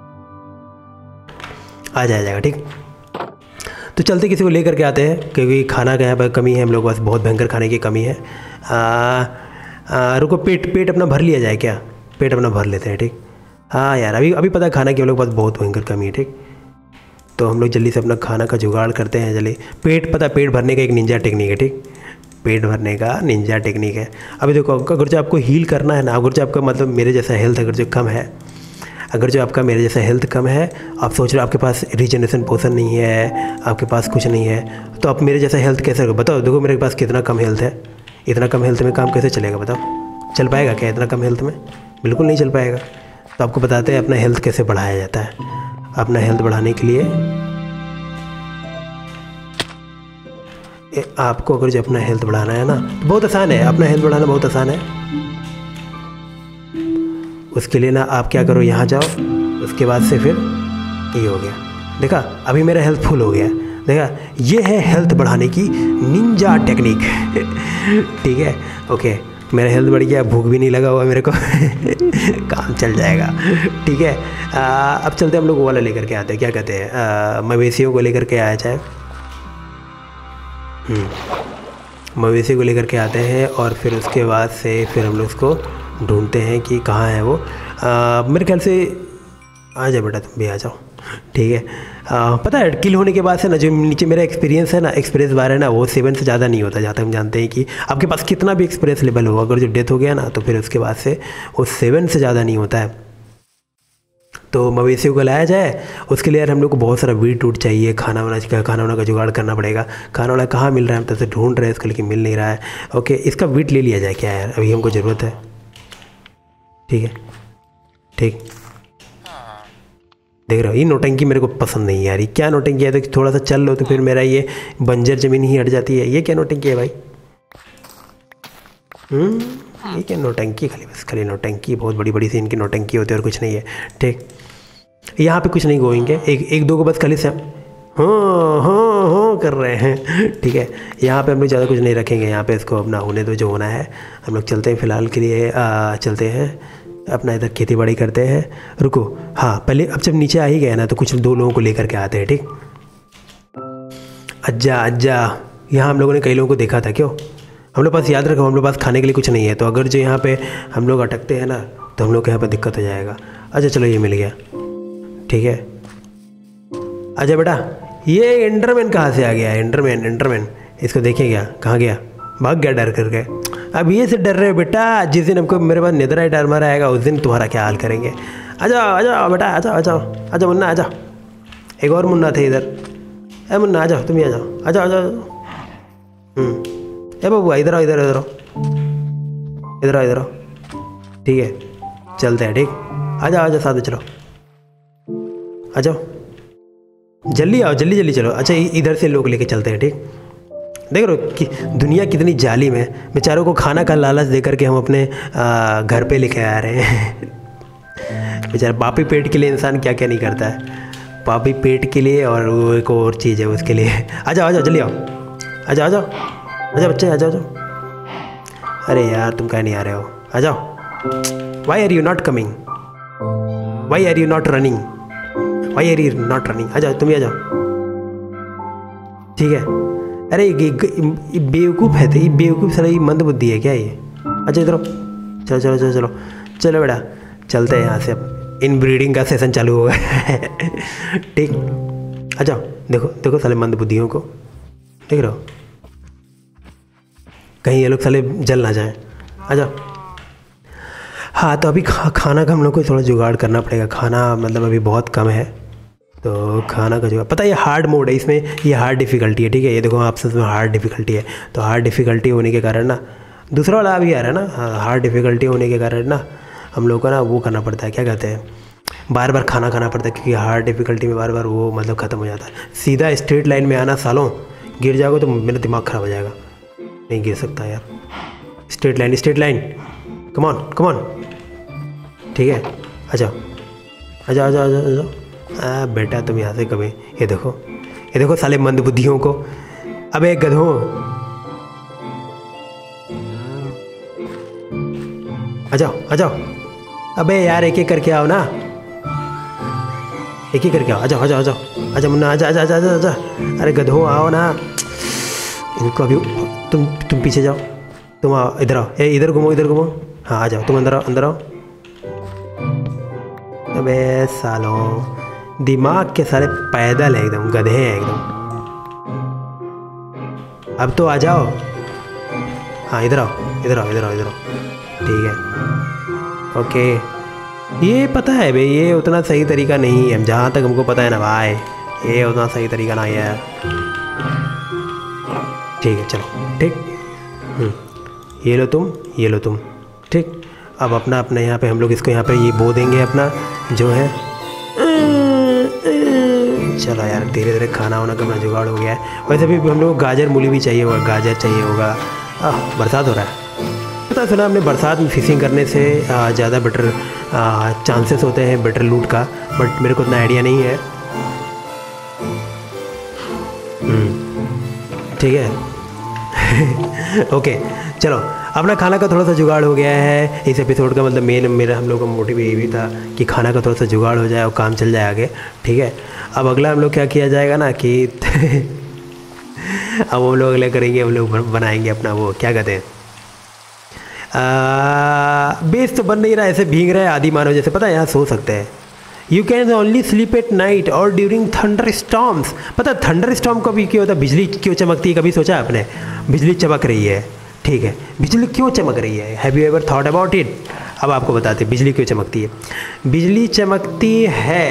आ जाया जाएगा, ठीक। तो चलते किसी को लेकर के आते हैं, क्योंकि खाना का यहाँ पर कमी है, हम लोग के पास बहुत भयंकर खाने की कमी है। आ, आ, रुको, पेट पेट अपना भर लिया जाए क्या, पेट अपना भर लेते हैं, ठीक। हाँ यार अभी अभी पता है खाना की हम लोग के पास बहुत भयंकर कमी है, ठीक। तो हम लोग जल्दी से अपना खाना का जुगाड़ करते हैं जल्दी। पेट पता पेट भरने का एक निंजा टेक्निक है, ठीक। पेट भरने का निंजा टेक्निक है। अभी देखो अगर जो आपको हील करना है ना, अगर जो आपका मतलब मेरे जैसा हेल्थ अगर जो कम है, अगर जो आपका मेरे जैसा हेल्थ कम है, आप सोच रहे हो आपके पास रीजनरेशन पोशन नहीं है, आपके पास कुछ नहीं है, तो आप मेरे जैसा हेल्थ कैसे करोगे बताओ। देखो मेरे पास कितना कम हेल्थ है, इतना कम हेल्थ में काम कैसे चलेगा बताओ, चल पाएगा क्या इतना कम हेल्थ में, बिल्कुल नहीं चल पाएगा। तो आपको बताते हैं अपना हेल्थ कैसे बढ़ाया जाता है। अपना हेल्थ बढ़ाने के लिए आपको अगर जो अपना हेल्थ बढ़ाना है ना तो बहुत आसान है, अपना हेल्थ बढ़ाना बहुत आसान है। उसके लिए ना आप क्या करो, यहाँ जाओ, उसके बाद से फिर ये हो गया, देखा अभी मेरा हेल्थ फुल हो गया, देखा ये है हेल्थ बढ़ाने की निंजा टेक्निक। ठीक है, ओके मेरा हेल्थ बढ़ गया, भूख भी नहीं लगा हुआ मेरे को। काम चल जाएगा, ठीक है। आ, अब चलते हम लोग वो वाला लेकर के आते हैं, क्या कहते हैं, मवेशियों को लेकर के आया जाए। मवेशी को लेकर के आते हैं और फिर उसके बाद से फिर हम लोग उसको ढूंढते हैं कि कहाँ है वो। आ, मेरे ख्याल से आ जाओ बेटा, तुम भी आ जाओ, ठीक है। आ, पता है किल होने के बाद से ना जो नीचे मेरा एक्सपीरियंस है ना, एक्सपीरियंस बार है ना, वो सेवन से ज़्यादा नहीं होता। जहाँ तक हम जानते हैं कि आपके पास कितना भी एक्सपीरियंस लेवल हो, अगर जो डेथ हो गया ना तो फिर उसके बाद से वो सेवन से ज़्यादा नहीं होता है। तो मवेशियों को लाया जाए, उसके लिए यार हम लोग को बहुत सारा वीट वूट चाहिए, खाना वाना का खाना वाना का जुगाड़ करना पड़ेगा। खाना वाना कहाँ मिल रहा है, हम तो से ढूंढ रहे हैं इसको, लेकिन मिल नहीं रहा है। ओके इसका वीट ले लिया जाए क्या यार, अभी हमको ज़रूरत है, ठीक है। ठीक देख रहे हो, ये नोटंकी मेरे को पसंद नहीं है यार। ये क्या नोटंकी है, तो थोड़ा सा चल लो तो फिर मेरा ये बंजर ज़मीन ही हट जाती है। ये क्या नोटंकी है भाई, हम्म ये क्या नोटंकी, खाली बस खाली नोटंकी, बहुत बड़ी बड़ी सी इनकी नोटंकी होती है और कुछ नहीं है, ठीक। यहाँ पे कुछ नहीं गोएंगे, एक एक दो को बस खाली से हाँ हाँ हाँ कर रहे हैं। ठीक है, यहाँ पे हम लोग ज़्यादा कुछ नहीं रखेंगे, यहाँ पे इसको अपना होने दो जो होना है। हम लोग चलते हैं फ़िलहाल के लिए, आ, चलते हैं अपना इधर खेती बाड़ी करते हैं। रुको, हाँ पहले अब जब नीचे आ ही गए ना तो कुछ दो लोगों को लेकर के आते हैं। ठीक, अज्जा अज्जा, यहाँ हम लोगों ने कई लोगों को देखा था। क्यों? हम लोग पास, याद रखो हम लोग पास खाने के लिए कुछ नहीं है, तो अगर जो यहाँ पे हम लोग अटकते हैं ना तो हम लोग के यहाँ पर दिक्कत हो जाएगा। अच्छा चलो ये मिल गया। ठीक है, अच्छा बेटा, ये एंडरमैन कहाँ से आ गया? एंडरमैन एंडरमैन इसको देखे क्या, कहाँ गया? भाग गया डर करके। अब ये से डर रहे बेटा, जिस दिन हमको मेरे पास नेदराइट आर्मर आएगा उस दिन तुम्हारा क्या हाल करेंगे। आ जाओ आ जाओ बेटा, आ जाओ आ जाओ आ जाओ मुन्ना, आ जाओ। एक और मुन्ना थे इधर। ए मुन्ना आ जाओ, तुम ही आ जाओ, आ जाओ आ जाओ। हम्म, ए बाबू इधर आओ, इधर इधर आओ, इधर आओ इधर आओ। ठीक है, चलते हैं। ठीक, आ जाओ आ जाओ, साथ में चलो, आ जाओ, जल्दी आओ, जल्दी जल्दी चलो। अच्छा इधर से लोग लेके चलते हैं। ठीक, देख रहे हो कि दुनिया कितनी जालिम है। बेचारों को खाना का लालच दे करके हम अपने आ, घर पे लेके आ रहे हैं। बेचारा पापी पेट के लिए इंसान क्या क्या नहीं करता है, पापी पेट के लिए, और वो एक और चीज़ है उसके लिए। आ जाओ आ जाओ, जल्दी आओ, आ जाओ आ जाओ आ जाओ बच्चे, आ जाओ जाओ। अरे यार तुम क्या नहीं आ रहे हो, आ जाओ। Why are you not coming, why are you not running, why are you not running, आ जाओ तुम ही आ जाओ। ठीक है, अरे ये बेवकूफ़ है, तो ये बेवकूफ़ सारा, ये मंद बुद्धि है क्या ये? अच्छा इधर चलो चलो चलो चलो चलो बेटा, चलते हैं यहाँ से। अब इन ब्रीडिंग का सेशन चालू होगा। ठीक, आ जाओ। देखो देखो साले मंद बुद्धियों को, देख रहे हो, कहीं ये लोग साले जल ना जाएं। आ जाओ। हाँ तो अभी खा, खाना का हम लोग को थोड़ा जुगाड़ करना पड़ेगा। खाना मतलब अभी बहुत कम है, तो खाना का जुगाड़, पता है ये हार्ड मोड है, इसमें ये हार्ड डिफ़िकल्टी है। ठीक है, ये देखो आप सब में हार्ड डिफ़िकल्टी है, तो हार्ड डिफ़िकल्टी होने के कारण ना, दूसरा वाला अभी आ रहा है ना, हार्ड डिफ़िकल्टी होने के कारण ना हम लोग को ना वो करना पड़ता है, क्या कहते हैं, बार बार खाना खाना पड़ता है, क्योंकि हार्ड डिफ़िकल्टी में बार बार वो मतलब ख़त्म हो जाता है। सीधा स्ट्रेट लाइन में आना सालों, गिर जाओगे तो मेरा दिमाग ख़राब हो जाएगा। नहीं गिर सकता यार, straight line straight line, come on come on. ठीक है, आ जाओ आ जाओ आ जाओ आ जाओ। आ बेटा तुम यहाँ से कभी, ये देखो ये देखो साले मंद बुद्धियों को। अबे गधों, आ जाओ आ जाओ। अबे यार एक एक करके आओ ना, एक ही करके आओ। आ जाओ आ जाओ आ जाओ आ जाओ मुन्ना, आ जा आ जा आ जा आ जा। अरे गधों आओ ना, इनको अभी, तुम तुम पीछे जाओ, तुम आओ इधर आओ, ए इधर घूमो इधर घूमो। हाँ आ जाओ, तुम अंदर आओ अंदर आओ। अबे सालों दिमाग के सारे पैदल है एकदम, गधे हैं एकदम। अब तो आ जाओ। हाँ इधर आओ इधर आओ इधर आओ इधर आओ। ठीक है, ओके। ये पता है भाई, ये उतना सही तरीका नहीं है, जहाँ तक हमको पता है ना भाई, ये उतना सही तरीका नहीं है। ठीक है चलो, ठीक, ये लो तुम, ये लो तुम। ठीक, अब अपना अपना यहाँ पे हम लोग इसको यहाँ पे ये बो देंगे अपना जो है। चलो यार धीरे धीरे खाना वाना का अपना जुगाड़ हो गया है। वैसे भी हम लोग गाजर मूली भी चाहिए होगा, गाजर चाहिए होगा। आह बरसात हो रहा है, पता सुना हमने बरसात में फिशिंग करने से ज़्यादा बेटर चांसेस होते हैं बेटर लूट का, बट मेरे को उतना आइडिया नहीं है। ठीक है। ओके चलो, अपना खाना का थोड़ा सा जुगाड़ हो गया है। इस एपिसोड का मतलब मेन मेरा हम लोग का मोटिव यही भी था कि खाना का थोड़ा सा जुगाड़ हो जाए और काम चल जाए आगे। ठीक है, अब अगला हम लोग क्या किया जाएगा ना कि अब हम लोग अगला करेंगे, हम लोग बनाएंगे अपना वो क्या कहते हैं, बेस तो बन नहीं रहा, ऐसे भीग रहा है आदि मानव जैसे। पता है यहाँ सो सकते हैं। You can only sleep at night और ड्यूरिंग थंडर स्टॉर्म्स। पता है थंडर स्टॉर्म कभी क्यों होता है, बिजली क्यों चमकती है, कभी सोचा आपने? बिजली चमक रही है, ठीक है, बिजली क्यों चमक रही है, have you ever thought about it? अब आपको बताते हैं बिजली क्यों चमकती है। बिजली चमकती है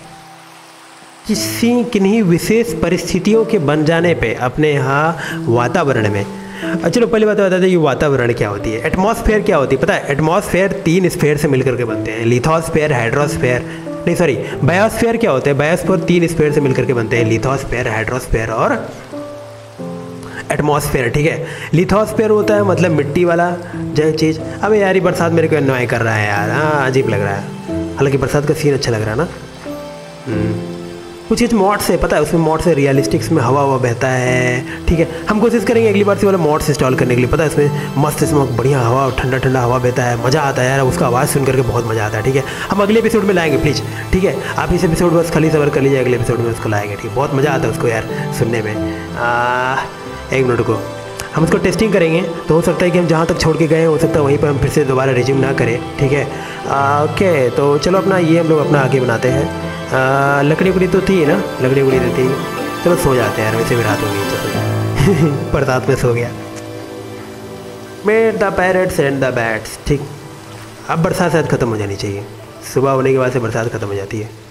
किसी किन्हीं विशेष परिस्थितियों के बन जाने पे अपने यहाँ वातावरण में। चलो पहले बात बताते हैं कि वातावरण क्या होती है, एटमॉस्फेयर क्या होती है। पता है एटमॉस्फेयर तीन स्फेयर से मिलकर के बनते हैं, लिथोस्फेयर, हाइड्रोस्फेयर, नहीं सॉरी बायोस्फेयर क्या होते हैं, बायोस्फेयर तीन स्फेयर से मिलकर के बनते हैं, लिथोस्फेयर, हाइड्रोस्फेयर और एटमॉस्फेयर। ठीक है, लिथोस्फेयर होता है मतलब मिट्टी वाला जो चीज़। अब यार ये बरसात मेरे को एन्जॉय कर रहा है यार, हाँ अजीब लग रहा है, हालांकि बरसात का सीन अच्छा लग रहा है ना। कुछ कुछ मॉड से पता है, उसमें मॉड से रियलिस्टिक्स में हवा हवा बहता है। ठीक है, हम कोशिश करेंगे अगली बार से वाला मॉड्स इंस्टॉल करने के लिए। पता है इसमें मस्त इसमें बढ़िया हवा, ठंडा ठंडा हवा बहता है, मज़ा आता है यार, उसका आवाज़ सुन करके बहुत मज़ा आता है। ठीक है, हम अगले एपिसोड में लाएंगे प्लीज़। ठीक है, आप इस एपिसोड बस खाली सबर कर लीजिए, अगले एपिसोड में उसको लाएंगे। ठीक, बहुत मज़ा आता है उसको यार सुनने में। आ, एक मिनट को हम उसको टेस्टिंग करेंगे, तो हो सकता है कि हम जहाँ तक छोड़ के गए हो सकता है वहीं पर हम फिर से दोबारा रिज्यूम ना करें। ठीक है, ओके, तो चलो अपना ये हम लोग अपना आगे बनाते हैं। आ, लकड़ी उकड़ी तो थी ना, लकड़ी उकड़ी तो थी। चलो सो जाते हैं यार, वैसे भी रात हो गई। चलो बरसात में सो गया। Made the parrots and the bats. ठीक, अब बरसात शायद ख़त्म हो जानी चाहिए। सुबह होने के बाद से बरसात ख़त्म हो जाती है।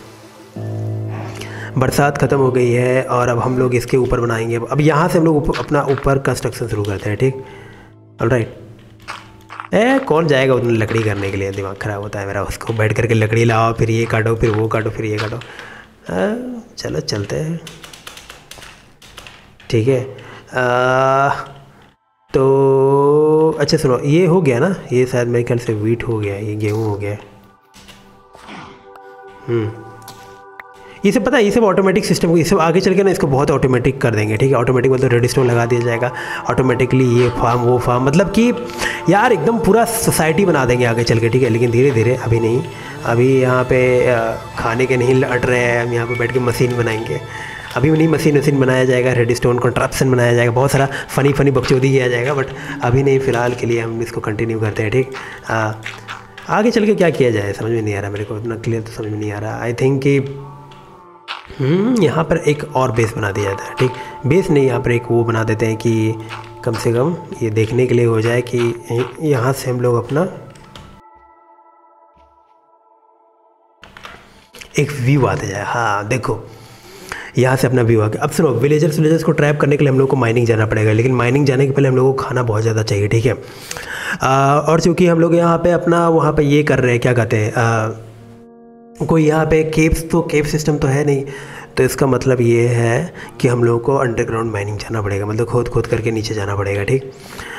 बरसात ख़त्म हो गई है और अब हम लोग इसके ऊपर बनाएंगे। अब यहाँ से हम लोग अपना ऊपर कंस्ट्रक्शन शुरू करते हैं। ठीक, ऑलराइट। ए कौन जाएगा उतना लकड़ी करने के लिए, दिमाग ख़राब होता है मेरा। उसको बैठ करके लकड़ी लाओ, फिर ये काटो, फिर वो काटो, फिर ये काटो। आ, चलो चलते हैं। ठीक है, आ, तो अच्छा सुनो, ये हो गया ना, ये शायद मेरे ख्याल से वीट हो गया, ये गेहूँ हो गया। हम्म ये सब पता है, ये सब ऑटोमेटिक सिस्टम, ये सब आगे चल के ना इसको बहुत ऑटोमेटिक कर देंगे। ठीक है, ऑटोमेटिक मतलब रेडिस्टोन लगा दिया जाएगा ऑटोमेटिकली, ये फार्म वो फार्म, मतलब कि यार एकदम पूरा सोसाइटी बना देंगे आगे चल के। ठीक है, लेकिन धीरे धीरे, अभी नहीं। अभी यहाँ पे खाने के नहीं अट रहे हैं, हम यहाँ पे बैठ के मशीन बनाएंगे। अभी नहीं, मशीन मशीन बनाया जाएगा, रेडिस्टोन कंट्रप्शन बनाया जाएगा, बहुत सारा फ़नी फ़नी बकचोदी किया जाएगा, बट अभी नहीं, फ़िलहाल के लिए हम इसको कंटिन्यू करते हैं। ठीक, आगे चल के क्या किया जाए समझ में नहीं आ रहा मेरे को, इतना क्लियर तो समझ में नहीं आ रहा। आई थिंक कि हम्म यहाँ पर एक और बेस बना दिया जाता है। ठीक, बेस नहीं, यहाँ पर एक वो बना देते हैं कि कम से कम ये देखने के लिए हो जाए कि यहाँ से हम लोग अपना एक व्यू आते जाए। हाँ देखो, यहाँ से अपना व्यू आ गया। अब सुनो, विलेजर्स विलेजर्स को ट्रैप करने के लिए हम लोग को माइनिंग जाना पड़ेगा, लेकिन माइनिंग जाने के पहले हम लोगों को खाना बहुत ज़्यादा चाहिए। ठीक है, आ, और चूँकि हम लोग यहाँ पे अपना वहाँ पे ये कर रहे हैं, क्या कहते हैं, आ, कोई यहाँ पे केव्स तो केव सिस्टम तो है नहीं, तो इसका मतलब ये है कि हम लोगों को अंडरग्राउंड माइनिंग जाना पड़ेगा, मतलब खोद खोद करके नीचे जाना पड़ेगा। ठीक,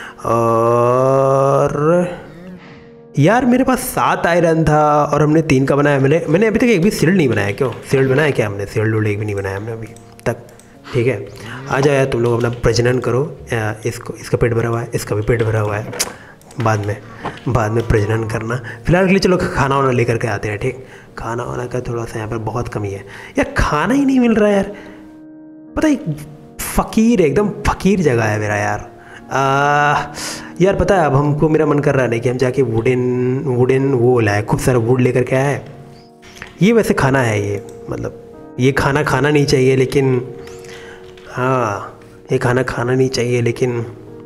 और यार मेरे पास सात आयरन था और हमने तीन का बनाया। मैंने मैंने अभी तक एक भी सील्ड नहीं बनाया। क्यों सील्ड बनाया क्या हमने? सील्ड उल्ड एक भी नहीं बनाया हमने अभी तक। ठीक है, आ जाओ यार तुम लोग अपना प्रजनन करो। इसको इसका पेट भरा हुआ है, इसका भी पेट भरा हुआ है, बाद में बाद में प्रजनन करना। फिलहाल के लिए चलो खाना वाना लेकर के आते हैं। ठीक, खाना वाना का थोड़ा सा यहाँ पर बहुत कमी है यार, खाना ही नहीं मिल रहा है यार। पता है फ़कीर, एकदम फ़कीर जगह है मेरा यार। आ, यार पता है अब हमको, मेरा मन कर रहा है कि हम जाके वुडन वुडन वो लाए, खूब सारा वुड लेकर के आए। ये वैसे खाना है, ये मतलब ये खाना खाना नहीं चाहिए, लेकिन हाँ ये खाना खाना नहीं चाहिए लेकिन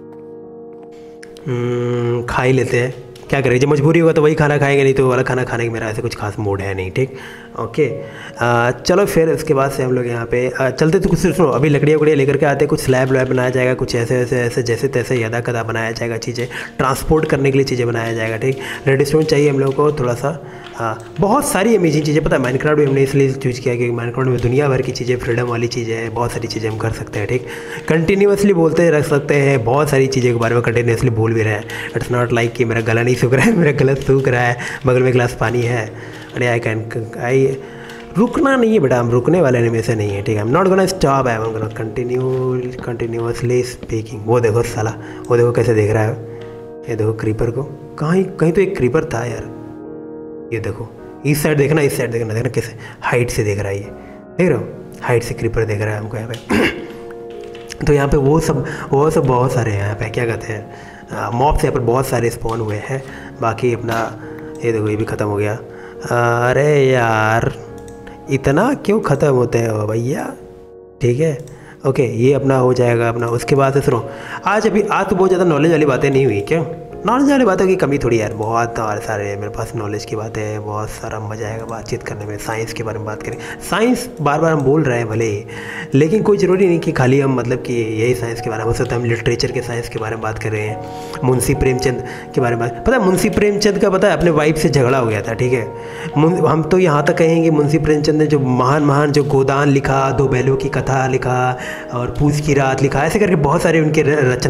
खा ही लेते हैं। क्या करें, जब मजबूरी होगा तो वही खाना खाएंगे, नहीं तो वाला खाना खाने का मेरा ऐसे कुछ खास मूड है नहीं। ठीक, ओके, आ, चलो फिर उसके बाद से हम लोग यहाँ पे आ, चलते। तो कुछ सुनो, अभी लकड़ियाँ उकड़ियाँ लेकर के आते हैं, कुछ स्लैब व्लैब बनाया जाएगा, कुछ ऐसे ऐसे ऐसे जैसे तैसे यदा कदा बनाया जाएगा, चीज़ें ट्रांसपोर्ट करने के लिए चीज़ें बनाया जाएगा। ठीक, रेडस्टोन चाहिए हम लोग को थोड़ा सा। हाँ, बहुत सारी अमेजिंग चीज़ें, पता है माइनक्राफ्ट भी हमने इसलिए चूज़ किया कि माइनक्राफ्ट में दुनिया भर की चीज़ें, फ्रीडम वाली चीज़ें हैं, बहुत सारी चीज़ें हम कर सकते हैं। ठीक, कंटिन्यूसली बोलते रख सकते हैं, बहुत सारी चीज़ें के बारे में कंटिन्यूसली बोल भी रहे हैं। इट्स नॉट लाइक कि मेरा गला नहीं सूख रहा है, मेरा गला सूख रहा है, बगल में गिलास पानी है। अरे आई कैन आई रुकना नहीं है बेटा, हम रुकने वाले में से नहीं है। ठीक है, I am not gonna stop, I am gonna continue continuously speaking. वो देखो साला, वो देखो कैसे देख रहा है, ये देखो क्रीपर को, कहीं कहीं तो एक क्रीपर था यार। ये देखो, इस साइड देखना, इस साइड देखना, देखना कैसे हाइट से देख रहा है, ये देख रहे हो, हाइट से क्रीपर देख रहा है हमको यहाँ पे। तो यहाँ पे वो सब वो सब बहुत सारे हैं यहाँ पे, क्या कहते हैं, मॉब्स यहाँ पर बहुत सारे स्पॉन हुए हैं। बाकी अपना ये देखो, ये भी ख़त्म हो गया। अरे यार इतना क्यों ख़त्म होते हैं भैया? ठीक है, ओके, ये अपना हो जाएगा अपना। उसके बाद से सुनो, आज अभी आज तो बहुत ज़्यादा नॉलेज वाली बातें नहीं हुई। क्यों नॉलेज वाली बातों की कमी थोड़ी यार, बहुत सारे मेरे पास नॉलेज की बातें हैं, बहुत सारा मज़ा आएगा बातचीत करने में। साइंस के बारे में बात करें, साइंस बार बार हम बोल रहे हैं भले ही, लेकिन कोई ज़रूरी नहीं कि खाली हम मतलब कि यही साइंस के बारे में, हो सकता है हम लिटरेचर के साइंस के बारे में बात कर रहे हैं। मुंशी प्रेमचंद के बारे में पता है, मुंशी प्रेमचंद का पता है अपने वाइफ से झगड़ा हो गया था। ठीक है, हम तो यहाँ तक कहेंगे मुंशी प्रेमचंद ने जो महान महान जो गोदान लिखा, दो बैलों की कथा लिखा और पूस की रात लिखा, ऐसे करके बहुत सारे उनके रचना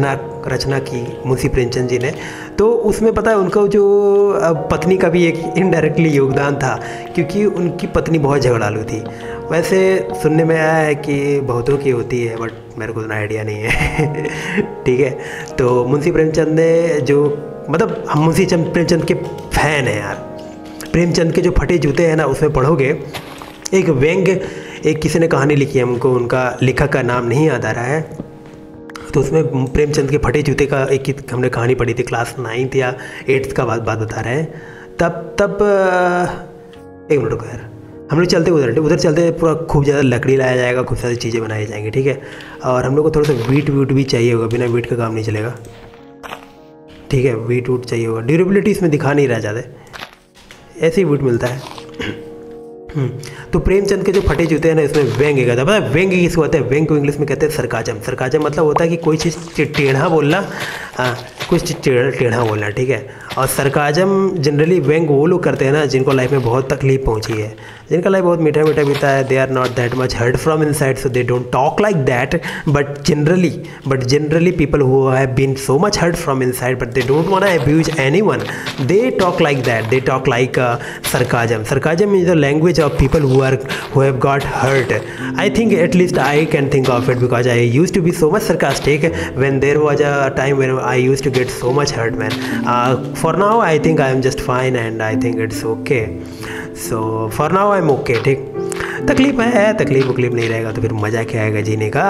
रचना की मुंशी प्रेमचंद जी ने, तो उसमें पता है उनका जो पत्नी का भी एक इनडायरेक्टली योगदान था, क्योंकि उनकी पत्नी बहुत झगड़ालू थी। वैसे सुनने में आया है कि बहुतों की होती है, बट मेरे को उतना आइडिया नहीं है। ठीक है, तो मुंशी प्रेमचंद ने जो मतलब हम मुंशी चंद प्रेमचंद के फ़ैन हैं यार। प्रेमचंद के जो फटे जूते हैं ना, उसमें पढ़ोगे एक व्यंग, एक किसी ने कहानी लिखी है, हमको उनका लेखक का नाम नहीं याद आ रहा है, तो उसमें प्रेमचंद के फटे जूते का एक हमने कहानी पढ़ी थी, क्लास नाइन्थ या एट्थ का बात बात बता रहे हैं। तब तब एक मिनट रुको यार, हम लोग चलते उधर उधर चलते पूरा खूब ज़्यादा लकड़ी लाया जाएगा, खूब सारी चीज़ें बनाई जाएंगी। ठीक है, और हम लोग को थोड़ा सा वीट वीट भी चाहिए होगा, बिना वीट का काम नहीं चलेगा। ठीक है, वीट वूट चाहिए होगा, ड्यूरेबिलिटी इसमें दिखा नहीं रहा ज़्यादा, ऐसे ही वीट मिलता है। तो प्रेमचंद के जो फटे जूते हैं ना, इसमें व्यंग कहता है। पता है व्यंग किसको होता है? व्यंग को इंग्लिश में कहते हैं सरकाजम। सरकाजम मतलब होता है कि कोई चीज़ टेढ़ा बोलना, हाँ कुछ चीज़ टेढ़ा टेढ़ा बोलना। ठीक है, और सरकाजम जनरली व्यंग वो लोग करते हैं ना जिनको लाइफ में बहुत तकलीफ पहुंची है, जिनका लाइफ बहुत मीठा मीठा बीता है। They are not that much hurt from inside, so they don't talk like that, but generally but generally people who have been so much hurt from inside but they don't want to abuse anyone, they talk like that, they talk like sarcasm. Sarcasm is the language of people who are who have got hurt. I think at least I can think of it because I used to be so much sarcastic when there was a time when I used to get so much hurt, man. Uh, for now I think I am just fine and I think it's okay. So for now I'm okay. ठीक, तकलीफ है, तकलीफ वकलीफ नहीं रहेगा तो फिर मज़ा क्या आएगा जीने का।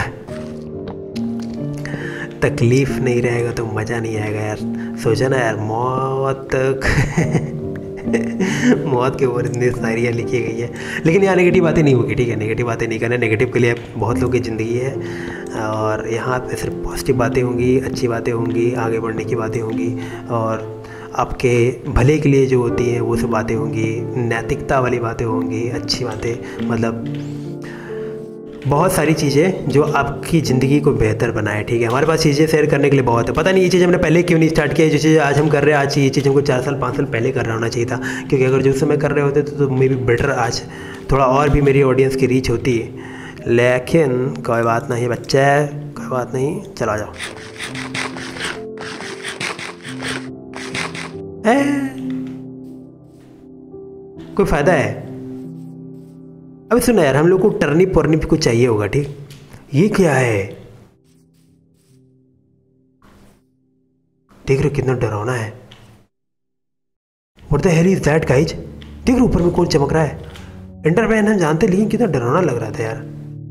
तकलीफ नहीं रहेगा तो मज़ा नहीं आएगा यार। सोचा ना यार, मौत मौत के ऊपर इतनी शायरियाँ लिखी गई है, लेकिन यहाँ नेगेटिव बातें नहीं होगी। ठीक है, नेगेटिव बातें नहीं करना, नेगेटिव के लिए बहुत लोगों की ज़िंदगी है, और यहाँ पे सिर्फ पॉजिटिव बातें होंगी, अच्छी बातें होंगी, आगे बढ़ने की बातें होंगी, और आपके भले के लिए जो होती हैं वो सब बातें होंगी, नैतिकता वाली बातें होंगी, अच्छी बातें, मतलब बहुत सारी चीज़ें जो आपकी ज़िंदगी को बेहतर बनाए। ठीक है, हमारे पास चीज़ें शेयर करने के लिए बहुत है। पता नहीं ये चीज़ हमने पहले क्यों नहीं स्टार्ट किया, जो चीज़ आज हम कर रहे हैं, आज ये चीज़ हमको चार साल पाँच साल पहले करना होना चाहिए था, क्योंकि अगर जो समय कर रहे होते तो, तो मे बी बेटर आज थोड़ा और भी मेरी ऑडियंस की रीच होती है। लेकिन कोई बात नहीं बच्चा, कोई बात नहीं, चला जाओ। है कोई फ़ायदा है? अभी सुना यार, हम लोग को टर्निप वर्निप कुछ चाहिए होगा। ठीक, ये क्या है? देख रहे हो कितना डरावना है? What the hell is that guys? देख रहे हो ऊपर में कौन चमक रहा है? एंडरमैन हम जानते, लेकिन कितना डरावना लग रहा था यार।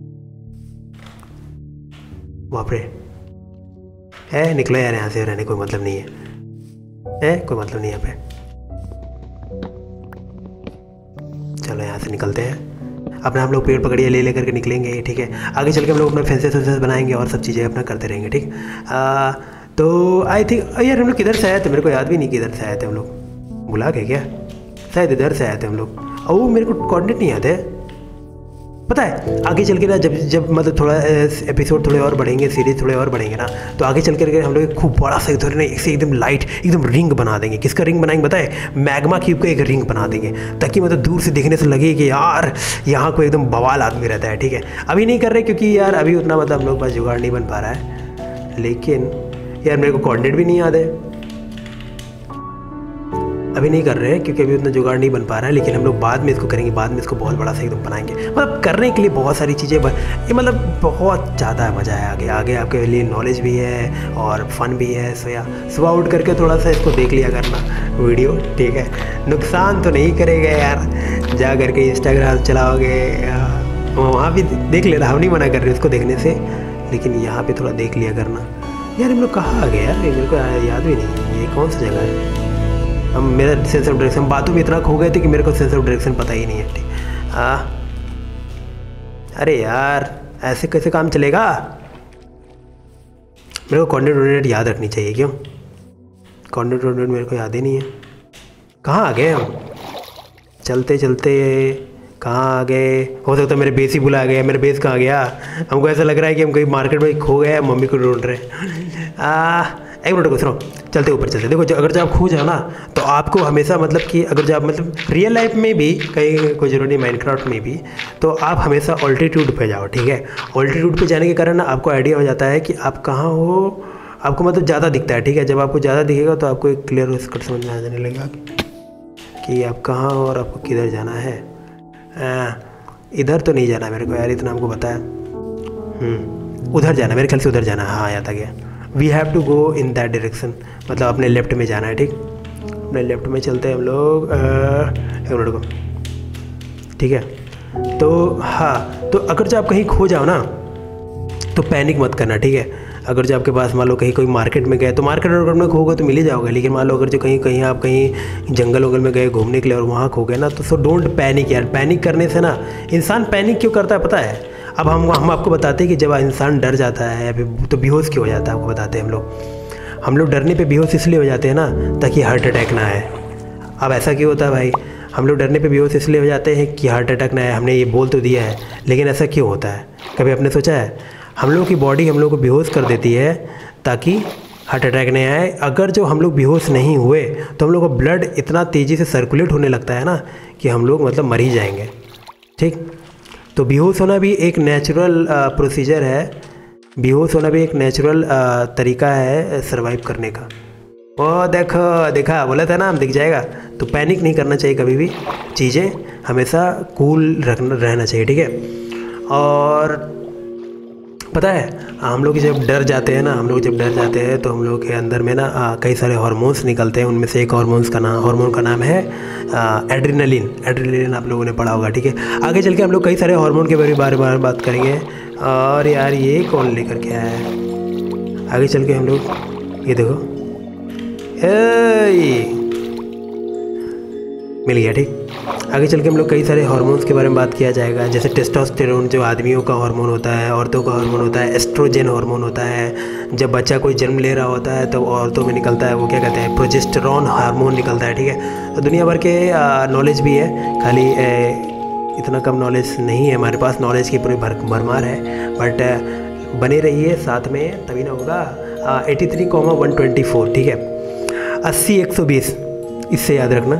बाप रे, है निकला यार यहाँ से, रहने कोई मतलब नहीं है, है कोई मतलब नहीं यहाँ पे। चलो यहाँ से निकलते हैं, अपना हम लोग पेड़ पकड़िए ले लेकर के निकलेंगे। ठीक है, आगे चल के हम लोग अपना फेंसेस वेंसेस बनाएंगे और सब चीज़ें अपना करते रहेंगे। ठीक, आ, तो आई थिंक यार हम लोग किधर से आए थे, मेरे को याद भी नहीं किधर से आए थे हम लोग, भुला गए क्या? शायद इधर से आए थे हम लोग, और वो मेरे को कोऑर्डिनेट नहीं याद है। पता है आगे चल के ना, जब जब मतलब थोड़ा एपिसोड थोड़े और बढ़ेंगे, सीरीज थोड़े और बढ़ेंगे ना, तो आगे चल कर हम लोग खूब बड़ा सा इधर एक से एकदम लाइट एकदम रिंग बना देंगे। किसका रिंग बनाएंगे बताए? मैग्मा क्यूब का एक रिंग बना देंगे, ताकि मतलब दूर से देखने से लगे कि यार यहाँ कोई एकदम बवाल आदमी रहता है। ठीक है, अभी नहीं कर रहे क्योंकि यार अभी उतना मतलब हम लोग पास जुगाड़ नहीं बन पा रहा है, लेकिन यार मेरे को कोऑर्डिनेट भी नहीं याद है, अभी नहीं कर रहे हैं क्योंकि अभी उतना जुगाड़ नहीं बन पा रहा है, लेकिन हम लोग बाद में इसको करेंगे, बाद में इसको बहुत बड़ा सा एकदम बनाएंगे। मतलब करने के लिए बहुत सारी चीज़ें, ये मतलब बहुत ज़्यादा मज़ा है। आगे आगे आपके लिए नॉलेज भी है और फन भी है। सो या सुबह उठ करके थोड़ा सा इसको देख लिया करना वीडियो। ठीक है, नुकसान तो नहीं करेगा यार, जा करके इंस्टाग्राम चलाओगे वहाँ भी देख लेना, हम नहीं मना कर रहे उसको देखने से, लेकिन यहाँ पर थोड़ा देख लिया करना। यार हम लोग कहाँ आ गए यार, मेरे को याद भी नहीं ये कौन सी जगह है। हम मेरा सेंस ऑफ डायरेक्शन, बातों में इतना खो गए थे कि मेरे को सेंस ऑफ डायरेक्शन पता ही नहीं है। ठीक, हाँ अरे यार ऐसे कैसे काम चलेगा? मेरे को कोऑर्डिनेट वॉर्डिनेट याद रखनी चाहिए। क्यों कोऑर्डिनेट वॉर्डिनेट मेरे को याद ही नहीं है। कहाँ आ गए हम? चलते चलते कहाँ आ गए? हो सकता है मेरे बेस ही भुला गया। मेरा बेस कहाँ गया? हमको ऐसा लग रहा है कि हम कहीं मार्केट में खो गए, मम्मी को ढूंढ रहे। आ एक मिनट को सुनो, चलते ऊपर चलते। देखो अगर जब आप खो जाओ ना, तो आपको हमेशा मतलब कि अगर जब मतलब रियल लाइफ में भी कहीं कोई जरूरी नहीं, माइनक्राफ्ट में भी, तो आप हमेशा ऑल्टीट्यूड पे जाओ। ठीक है, ऑल्टीट्यूड पे जाने के कारण ना आपको आइडिया हो जाता है कि आप कहाँ हो आपको मतलब ज़्यादा दिखता है, ठीक है। जब आपको ज़्यादा दिखेगा तो आपको एक क्लियर उसका समझ में आ जाने लगेगा कि आप कहाँ हो और आपको किधर जाना है। आ, इधर तो नहीं जाना मेरे को यार, इतना हमको पता है। उधर जाना, मेरे ख्याल से उधर जाना, हाँ याद आ गया। We have to go in that direction, मतलब अपने लेफ्ट में जाना है, ठीक। अपने लेफ्ट में चलते हैं हम लोग, एक मिनट को, ठीक है। तो हाँ, तो अगर जो आप कहीं खो जाओ ना तो पैनिक मत करना, ठीक है। अगर जो आपके पास मान लो कहीं कोई मार्केट में गए तो मार्केट वगैरह में खोगे तो मिल ही जाओगे, लेकिन मान लो अगर जो कहीं कहीं आप कहीं जंगल वंगल में गए घूमने के लिए और वहाँ खो गए ना, तो सो डोंट पैनिक यार। पैनिक करने से ना, इंसान पैनिक क्यों करता है पता है? अब हम हम आपको बताते हैं कि जब इंसान डर जाता है तो बेहोश क्यों हो जाता है, आपको बताते हैं हम लोग। हम लोग डरने पे बेहोश इसलिए हो जाते हैं ना ताकि हार्ट अटैक ना आए। अब ऐसा क्यों होता है भाई? हम लोग डरने पे बेहोश इसलिए हो जाते हैं कि हार्ट अटैक ना आए। हमने ये बोल तो दिया है, लेकिन ऐसा क्यों होता है? कभी आपने सोचा है? हम लोग की बॉडी हम लोग को बेहोश कर देती है ताकि हार्ट अटैक नहीं आए। अगर जो हम लोग बेहोश नहीं हुए तो हम लोग का ब्लड इतना तेज़ी से सर्कुलेट होने लगता है ना कि हम लोग मतलब मर ही जाएंगे, ठीक। तो बेहोश होना भी एक नेचुरल प्रोसीजर है, बेहोश होना भी एक नेचुरल तरीका है सरवाइव करने का। ओ देखो, देखा, बोला था ना हम, दिख जाएगा। तो पैनिक नहीं करना चाहिए कभी भी, चीज़ें हमेशा कूल रखना रहना चाहिए, ठीक है। और पता है, हम लोग जब डर जाते हैं ना, हम लोग जब डर जाते हैं तो हम लोग के अंदर में ना कई सारे हार्मोन्स निकलते हैं। उनमें से एक हार्मोन्स का नाम हार्मोन का नाम है एड्रेनलिन। एड्रेनलिन आप लोगों ने पढ़ा होगा, ठीक है। आगे चल के हम लोग कई सारे हार्मोन के बारे में बार बार बात करेंगे। और यार ये कौन लेकर के आया है? आगे चल के हम लोग, ये देखो, ए मिल गया, ठीक। आगे चल के हम लोग कई सारे हार्मोन्स के बारे में बात किया जाएगा, जैसे टेस्टोस्टेरोन जो आदमियों का हार्मोन होता है, औरतों का हार्मोन होता है, एस्ट्रोजन हार्मोन होता है। जब बच्चा कोई जन्म ले रहा होता है तो औरतों में निकलता है, वो क्या कहते हैं, प्रोजेस्टेरॉन हार्मोन निकलता है, ठीक है। तो दुनिया भर के नॉलेज भी है, खाली ए, इतना कम नॉलेज नहीं है हमारे पास, नॉलेज की पूरी भर भरमार है। बट बने रहिए साथ में, तभी ना होगा। Eighty three comma one twenty four, ठीक है। अस्सी एक सौ बीस, इससे याद रखना,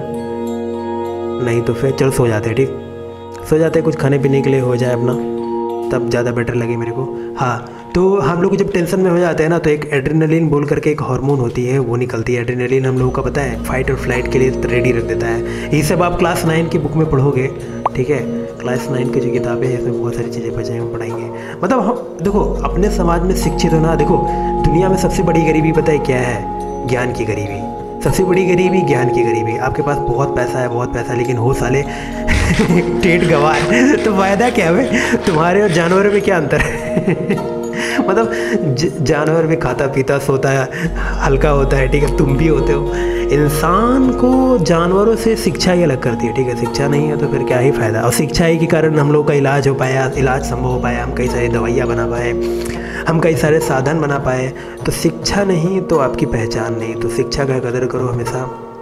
नहीं तो फिर चलो सो जाते हैं, ठीक। सो जाते हैं, कुछ खाने पीने के लिए हो जाए अपना, तब ज़्यादा बेटर लगे मेरे को। हाँ, तो हम लोग जब टेंशन में हो जाते हैं ना तो एक एड्रेनलिन बोल करके एक हार्मोन होती है, वो निकलती है। एड्रेनलिन हम लोगों का पता है फाइट और फ्लाइट के लिए रेडी रख देता है। ये सब आप क्लास नाइन की बुक में पढ़ोगे, ठीक है। क्लास नाइन की जो किताबें हैं इसमें बहुत सारी चीज़ें बचाएँ हम पढ़ाएंगे। मतलब हम देखो अपने समाज में शिक्षित होना, देखो दुनिया में सबसे बड़ी गरीबी पता है क्या है? ज्ञान की गरीबी। सबसे बड़ी गरीबी ज्ञान की गरीबी। आपके पास बहुत पैसा है, बहुत पैसा, लेकिन हो साले टेट गवार, तो फायदा क्या है? तुम्हारे और जानवरों में क्या अंतर है? मतलब जानवर भी खाता पीता सोता है, हल्का होता है, ठीक है। तुम भी होते हो। इंसान को जानवरों से शिक्षा ही अलग करती है, ठीक है। शिक्षा नहीं है तो फिर क्या ही फ़ायदा। और शिक्षा ही के कारण हम लोग का इलाज हो पाया, इलाज संभव हो पाया, हम कई सारी दवाइयाँ बना पाए, हम कई सारे साधन बना पाए। तो शिक्षा नहीं तो आपकी पहचान नहीं। तो शिक्षा का कदर करो हमेशा।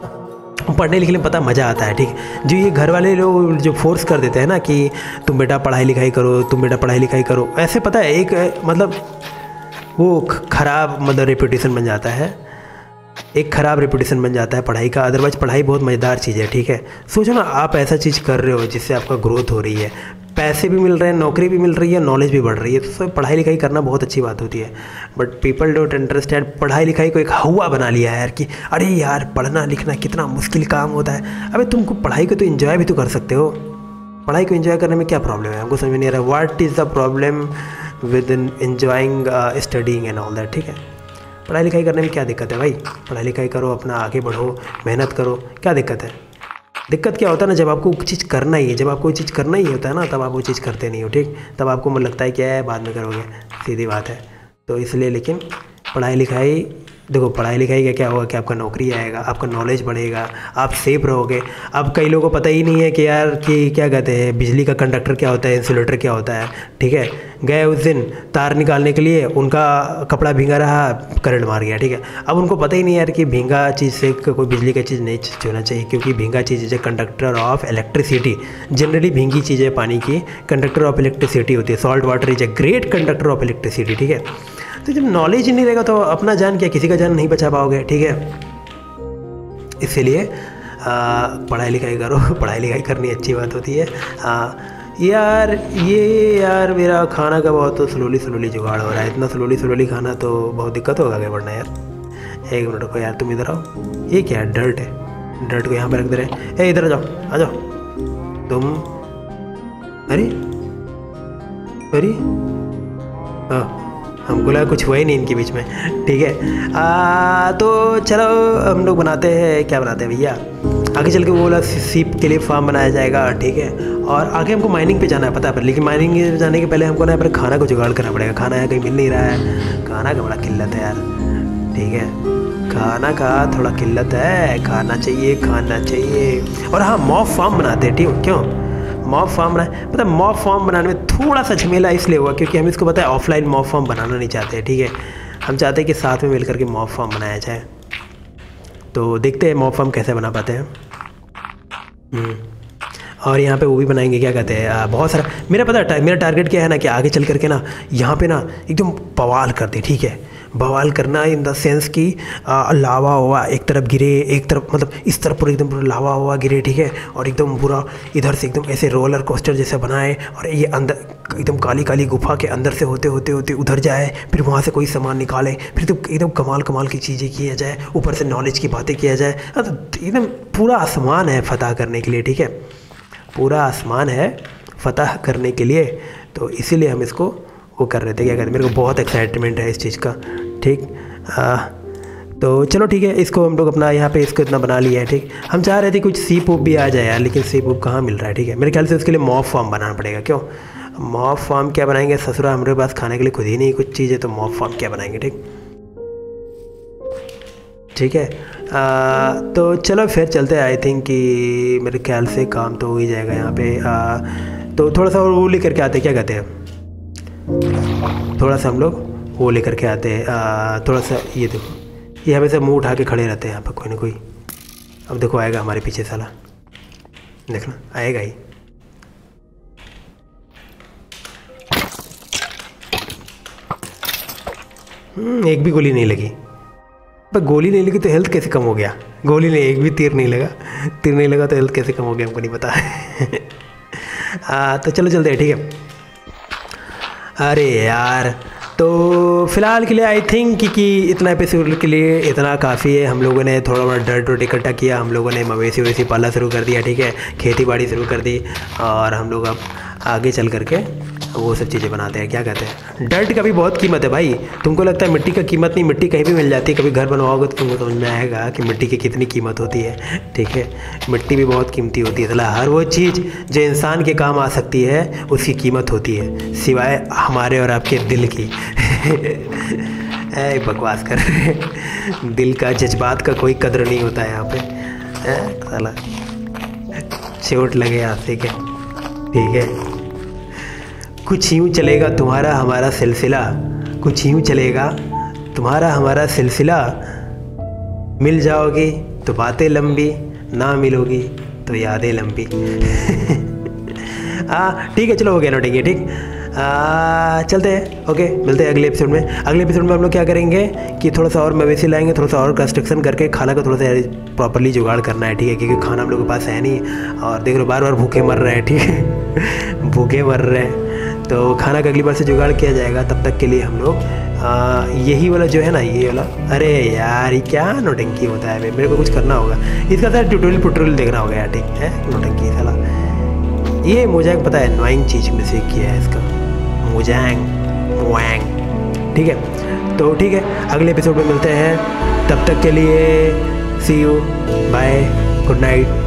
पढ़ने लिखने में पता मज़ा आता है, ठीक। जो ये घर वाले लोग जो फोर्स कर देते हैं ना कि तुम बेटा पढ़ाई लिखाई करो, तुम बेटा पढ़ाई लिखाई करो, ऐसे पता है एक मतलब वो ख़राब मतलब रेपुटेशन बन जाता है, एक ख़राब रेपुटेशन बन जाता है पढ़ाई का। अदरवाइज़ पढ़ाई बहुत मज़ेदार चीज़ है, ठीक है। सोचो ना, आप ऐसा चीज़ कर रहे हो जिससे आपका ग्रोथ हो रही है, पैसे भी मिल रहे हैं, नौकरी भी मिल रही है, नॉलेज भी बढ़ रही है, तो सब पढ़ाई लिखाई करना बहुत अच्छी बात होती है। बट पीपल डोंट अंडरस्टैंड, पढ़ाई लिखाई को एक हवा बना लिया है यार कि अरे यार पढ़ना लिखना कितना मुश्किल काम होता है। अबे तुमको पढ़ाई को तो एंजॉय भी तो कर सकते हो। पढ़ाई को एंजॉय करने में क्या प्रॉब्लम है? हमको समझ में नहीं आ रहा what is the problem with in enjoying studying and all that, ठीक है। पढ़ाई लिखाई करने में क्या दिक्कत है भाई? पढ़ाई लिखाई करो, अपना आगे बढ़ो, मेहनत करो, क्या दिक्कत है? दिक्कत क्या होता है ना, जब आपको कुछ चीज़ करना ही है, जब आपको कोई चीज़ करना ही होता है ना, तब आप वो चीज़ करते नहीं हो, ठीक। तब आपको मन लगता है क्या है बाद में करोगे, सीधी बात है। तो इसलिए लेकिन पढ़ाई लिखाई, देखो पढ़ाई लिखाई का क्या होगा कि आपका नौकरी आएगा, आपका नॉलेज बढ़ेगा, आप सेफ रहोगे। अब कई लोगों को पता ही नहीं है कि यार कि क्या कहते हैं बिजली का कंडक्टर क्या होता है, इंसुलेटर क्या होता है, ठीक है। गए उस दिन तार निकालने के लिए, उनका कपड़ा भींगा रहा, करंट मार गया, ठीक है। अब उनको पता ही नहीं यार कि भींगा चीज़ से कोई बिजली का चीज़ नहीं छूना चाहिए, क्योंकि भींगा चीज़ है कंडक्टर ऑफ इलेक्ट्रिसिटी। जनरली भींगी चीज़ें पानी की कंडक्टर ऑफ इलेक्ट्रिसिटी होती है। Salt water is a great conductor of electricity, ठीक है। तो जब नॉलेज ही नहीं रहेगा तो अपना जान क्या, किसी का जान नहीं बचा पाओगे, ठीक है। इसीलिए पढ़ाई लिखाई करो, पढ़ाई लिखाई करनी अच्छी बात होती है। आ, यार ये यार मेरा खाना का बहुत तो स्लोली स्लोली जुगाड़ हो रहा है। इतना स्लोली स्लोली खाना तो बहुत दिक्कत होगा आगे बढ़ना यार। एक मिनट को यार, तुम इधर आओ। ये क्या है? डर्ट है। डर्ट को यहाँ पर रख दे रहे। ए इधर आ जाओ, आ जाओ तुम। अरे अरे हाँ, हमको लगा कुछ हुआ ही नहीं इनके बीच में। ठीक है, आ, तो चलो हम लोग बनाते हैं, क्या बनाते हैं भैया, आगे चल के वो वाला सीप के लिए फार्म बनाया जाएगा। ठीक है, और आगे हमको माइनिंग पे जाना है पता है पर, लेकिन माइनिंग जाने के पहले हमको ना पर खाना को जुगाड़ करना पड़ेगा। खाना यहाँ कहीं मिल नहीं रहा है, खाना का बड़ा किल्लत है यार। ठीक है, खाना का थोड़ा किल्लत है, खाना चाहिए खाना चाहिए। और हाँ, मॉब फार्म बनाते हैं। ठीक, क्यों मॉब फार्म बनाए पता है? मॉब फार्म बनाने में थोड़ा सा झमेला इसलिए हुआ क्योंकि हम इसको पता है ऑफलाइन मॉब फार्म बनाना नहीं चाहते। ठीक है, हम चाहते हैं कि साथ में मिलकर के मॉब फार्म बनाया जाए। तो देखते हैं मॉब फार्म कैसे बना पाते हैं। और यहाँ पे वो भी बनाएंगे, क्या कहते हैं, बहुत सारा। मेरा पता है मेरा टारगेट क्या है ना कि आगे चल करके ना यहाँ पे ना एकदम बवाल कर दे। ठीक है, बवाल करना इन द सेंस कि लावा हुआ एक तरफ गिरे, एक तरफ मतलब इस तरफ पूरा एकदम पूरा लावा हुआ गिरे। ठीक है, और एकदम पूरा इधर से एकदम ऐसे रोलर कोस्टर जैसे बनाए, और ये अंदर एकदम काली काली गुफा के अंदर से होते होते होते उधर जाए, फिर वहाँ से कोई सामान निकाले, फिर तो एकदम कमाल कमाल की चीज़ें किया जाए, ऊपर से नॉलेज की बातें किया जाए। तो एकदम पूरा आसमान है फतह करने के लिए। ठीक है, पूरा आसमान है फतह करने के लिए, तो इसीलिए हम इसको वो कर रहे थे। क्या कहते हैं, मेरे को बहुत एक्साइटमेंट है इस चीज़ का। ठीक, आ, तो चलो ठीक है, इसको हम लोग अपना यहाँ पे इसको इतना बना लिया है। ठीक, हम चाह रहे थे कुछ सीप वूप भी आ जाए यार, लेकिन सीप वूप कहाँ मिल रहा है। ठीक है, मेरे ख्याल से उसके लिए मॉब फार्म बनाना पड़ेगा। क्यों मॉब फार्म क्या बनाएंगे, ससुरा हमारे पास खाने के लिए खुद ही नहीं कुछ चीज़ है, तो मॉब फार्म क्या बनाएंगे। ठीक ठीक है, आ, तो चलो फिर चलते हैं। आई थिंक कि मेरे ख्याल से काम तो हो ही जाएगा यहाँ पे। आ, तो थोड़ा सा और वो लेकर के आते हैं, क्या कहते हैं, थोड़ा सा हम लोग वो लेकर के आते हैं। थोड़ा सा ये देखो, ये हमेशा मुंह उठा के खड़े रहते हैं यहाँ पर कोई ना कोई। अब देखो आएगा हमारे पीछे साला, देखना आएगा ही। एक भी गोली नहीं लगी। पर गोली नहीं लगी तो हेल्थ कैसे कम हो गया? गोली नहीं, एक भी तीर नहीं लगा। तीर नहीं लगा तो हेल्थ कैसे कम हो गया हमको नहीं पता। आ, तो चलो चलते हैं। ठीक है, अरे यार तो फ़िलहाल के लिए आई थिंक कि, कि इतना एपिसोड के लिए इतना काफ़ी है। हम लोगों ने थोड़ा बड़ा डर्ट वर्ट इकट्ठा किया, हम लोगों ने मवेशी ववेशी पालना शुरू कर दिया। ठीक है, खेती बाड़ी शुरू कर दी, और हम लोग अब आगे चल करके वो सब चीज़ें बनाते हैं। क्या कहते हैं, डर्ट का भी बहुत कीमत है भाई। तुमको लगता है मिट्टी का कीमत नहीं, मिट्टी कहीं भी मिल जाती है। कभी घर बनवाओगे तो तुमको समझ में आएगा कि मिट्टी की कितनी कीमत होती है। ठीक है, मिट्टी भी बहुत कीमती होती है। मतलब हर वो चीज़ जो इंसान के काम आ सकती है उसकी कीमत होती है, सिवाय हमारे और आपके दिल की। ऐ बकवास कर रहे हैं, दिल का जज्बात का कोई कदर नहीं होता है यहाँ पे। साला चोट लगे आपसे क्या? ठीक है, कुछ यूँ चलेगा तुम्हारा हमारा सिलसिला, कुछ यूँ चलेगा तुम्हारा हमारा सिलसिला। मिल जाओगी तो बातें लंबी, ना मिलोगी तो यादें लंबी। हाँ ठीक है, चलो हो गया नोटिंग। ठीक, आ, चलते हैं। ओके, मिलते हैं अगले एपिसोड में। अगले एपिसोड में हम लोग क्या करेंगे कि थोड़ा सा और मवेशी लाएंगे, थोड़ा सा और कंस्ट्रक्शन करके खाना का थोड़ा सा प्रॉपर्ली जुगाड़ करना है। ठीक है, क्योंकि खाना हम लोग के पास है नहीं, और देख लो बार बार भूखे मर रहे हैं। ठीक है, भूखे मर रहे हैं, तो खाना का अगली बार से जुगाड़ किया जाएगा। तब तक के लिए हम लोग यही वाला जो है ना, ये वाला, अरे यार ये क्या नोटंकी होता है, मेरे को कुछ करना होगा इसका। सर ट्यूटोरियल ट्यूटोरियल देखना होगा यार। ठीक है, नोटंकी साला ये मोजैंग पता है नॉइंग चीज़ में से किया है इसका, मोजैंग वैंग। ठीक है, तो ठीक है, अगले एपिसोड में मिलते हैं। तब तक के लिए see you, bye, good night.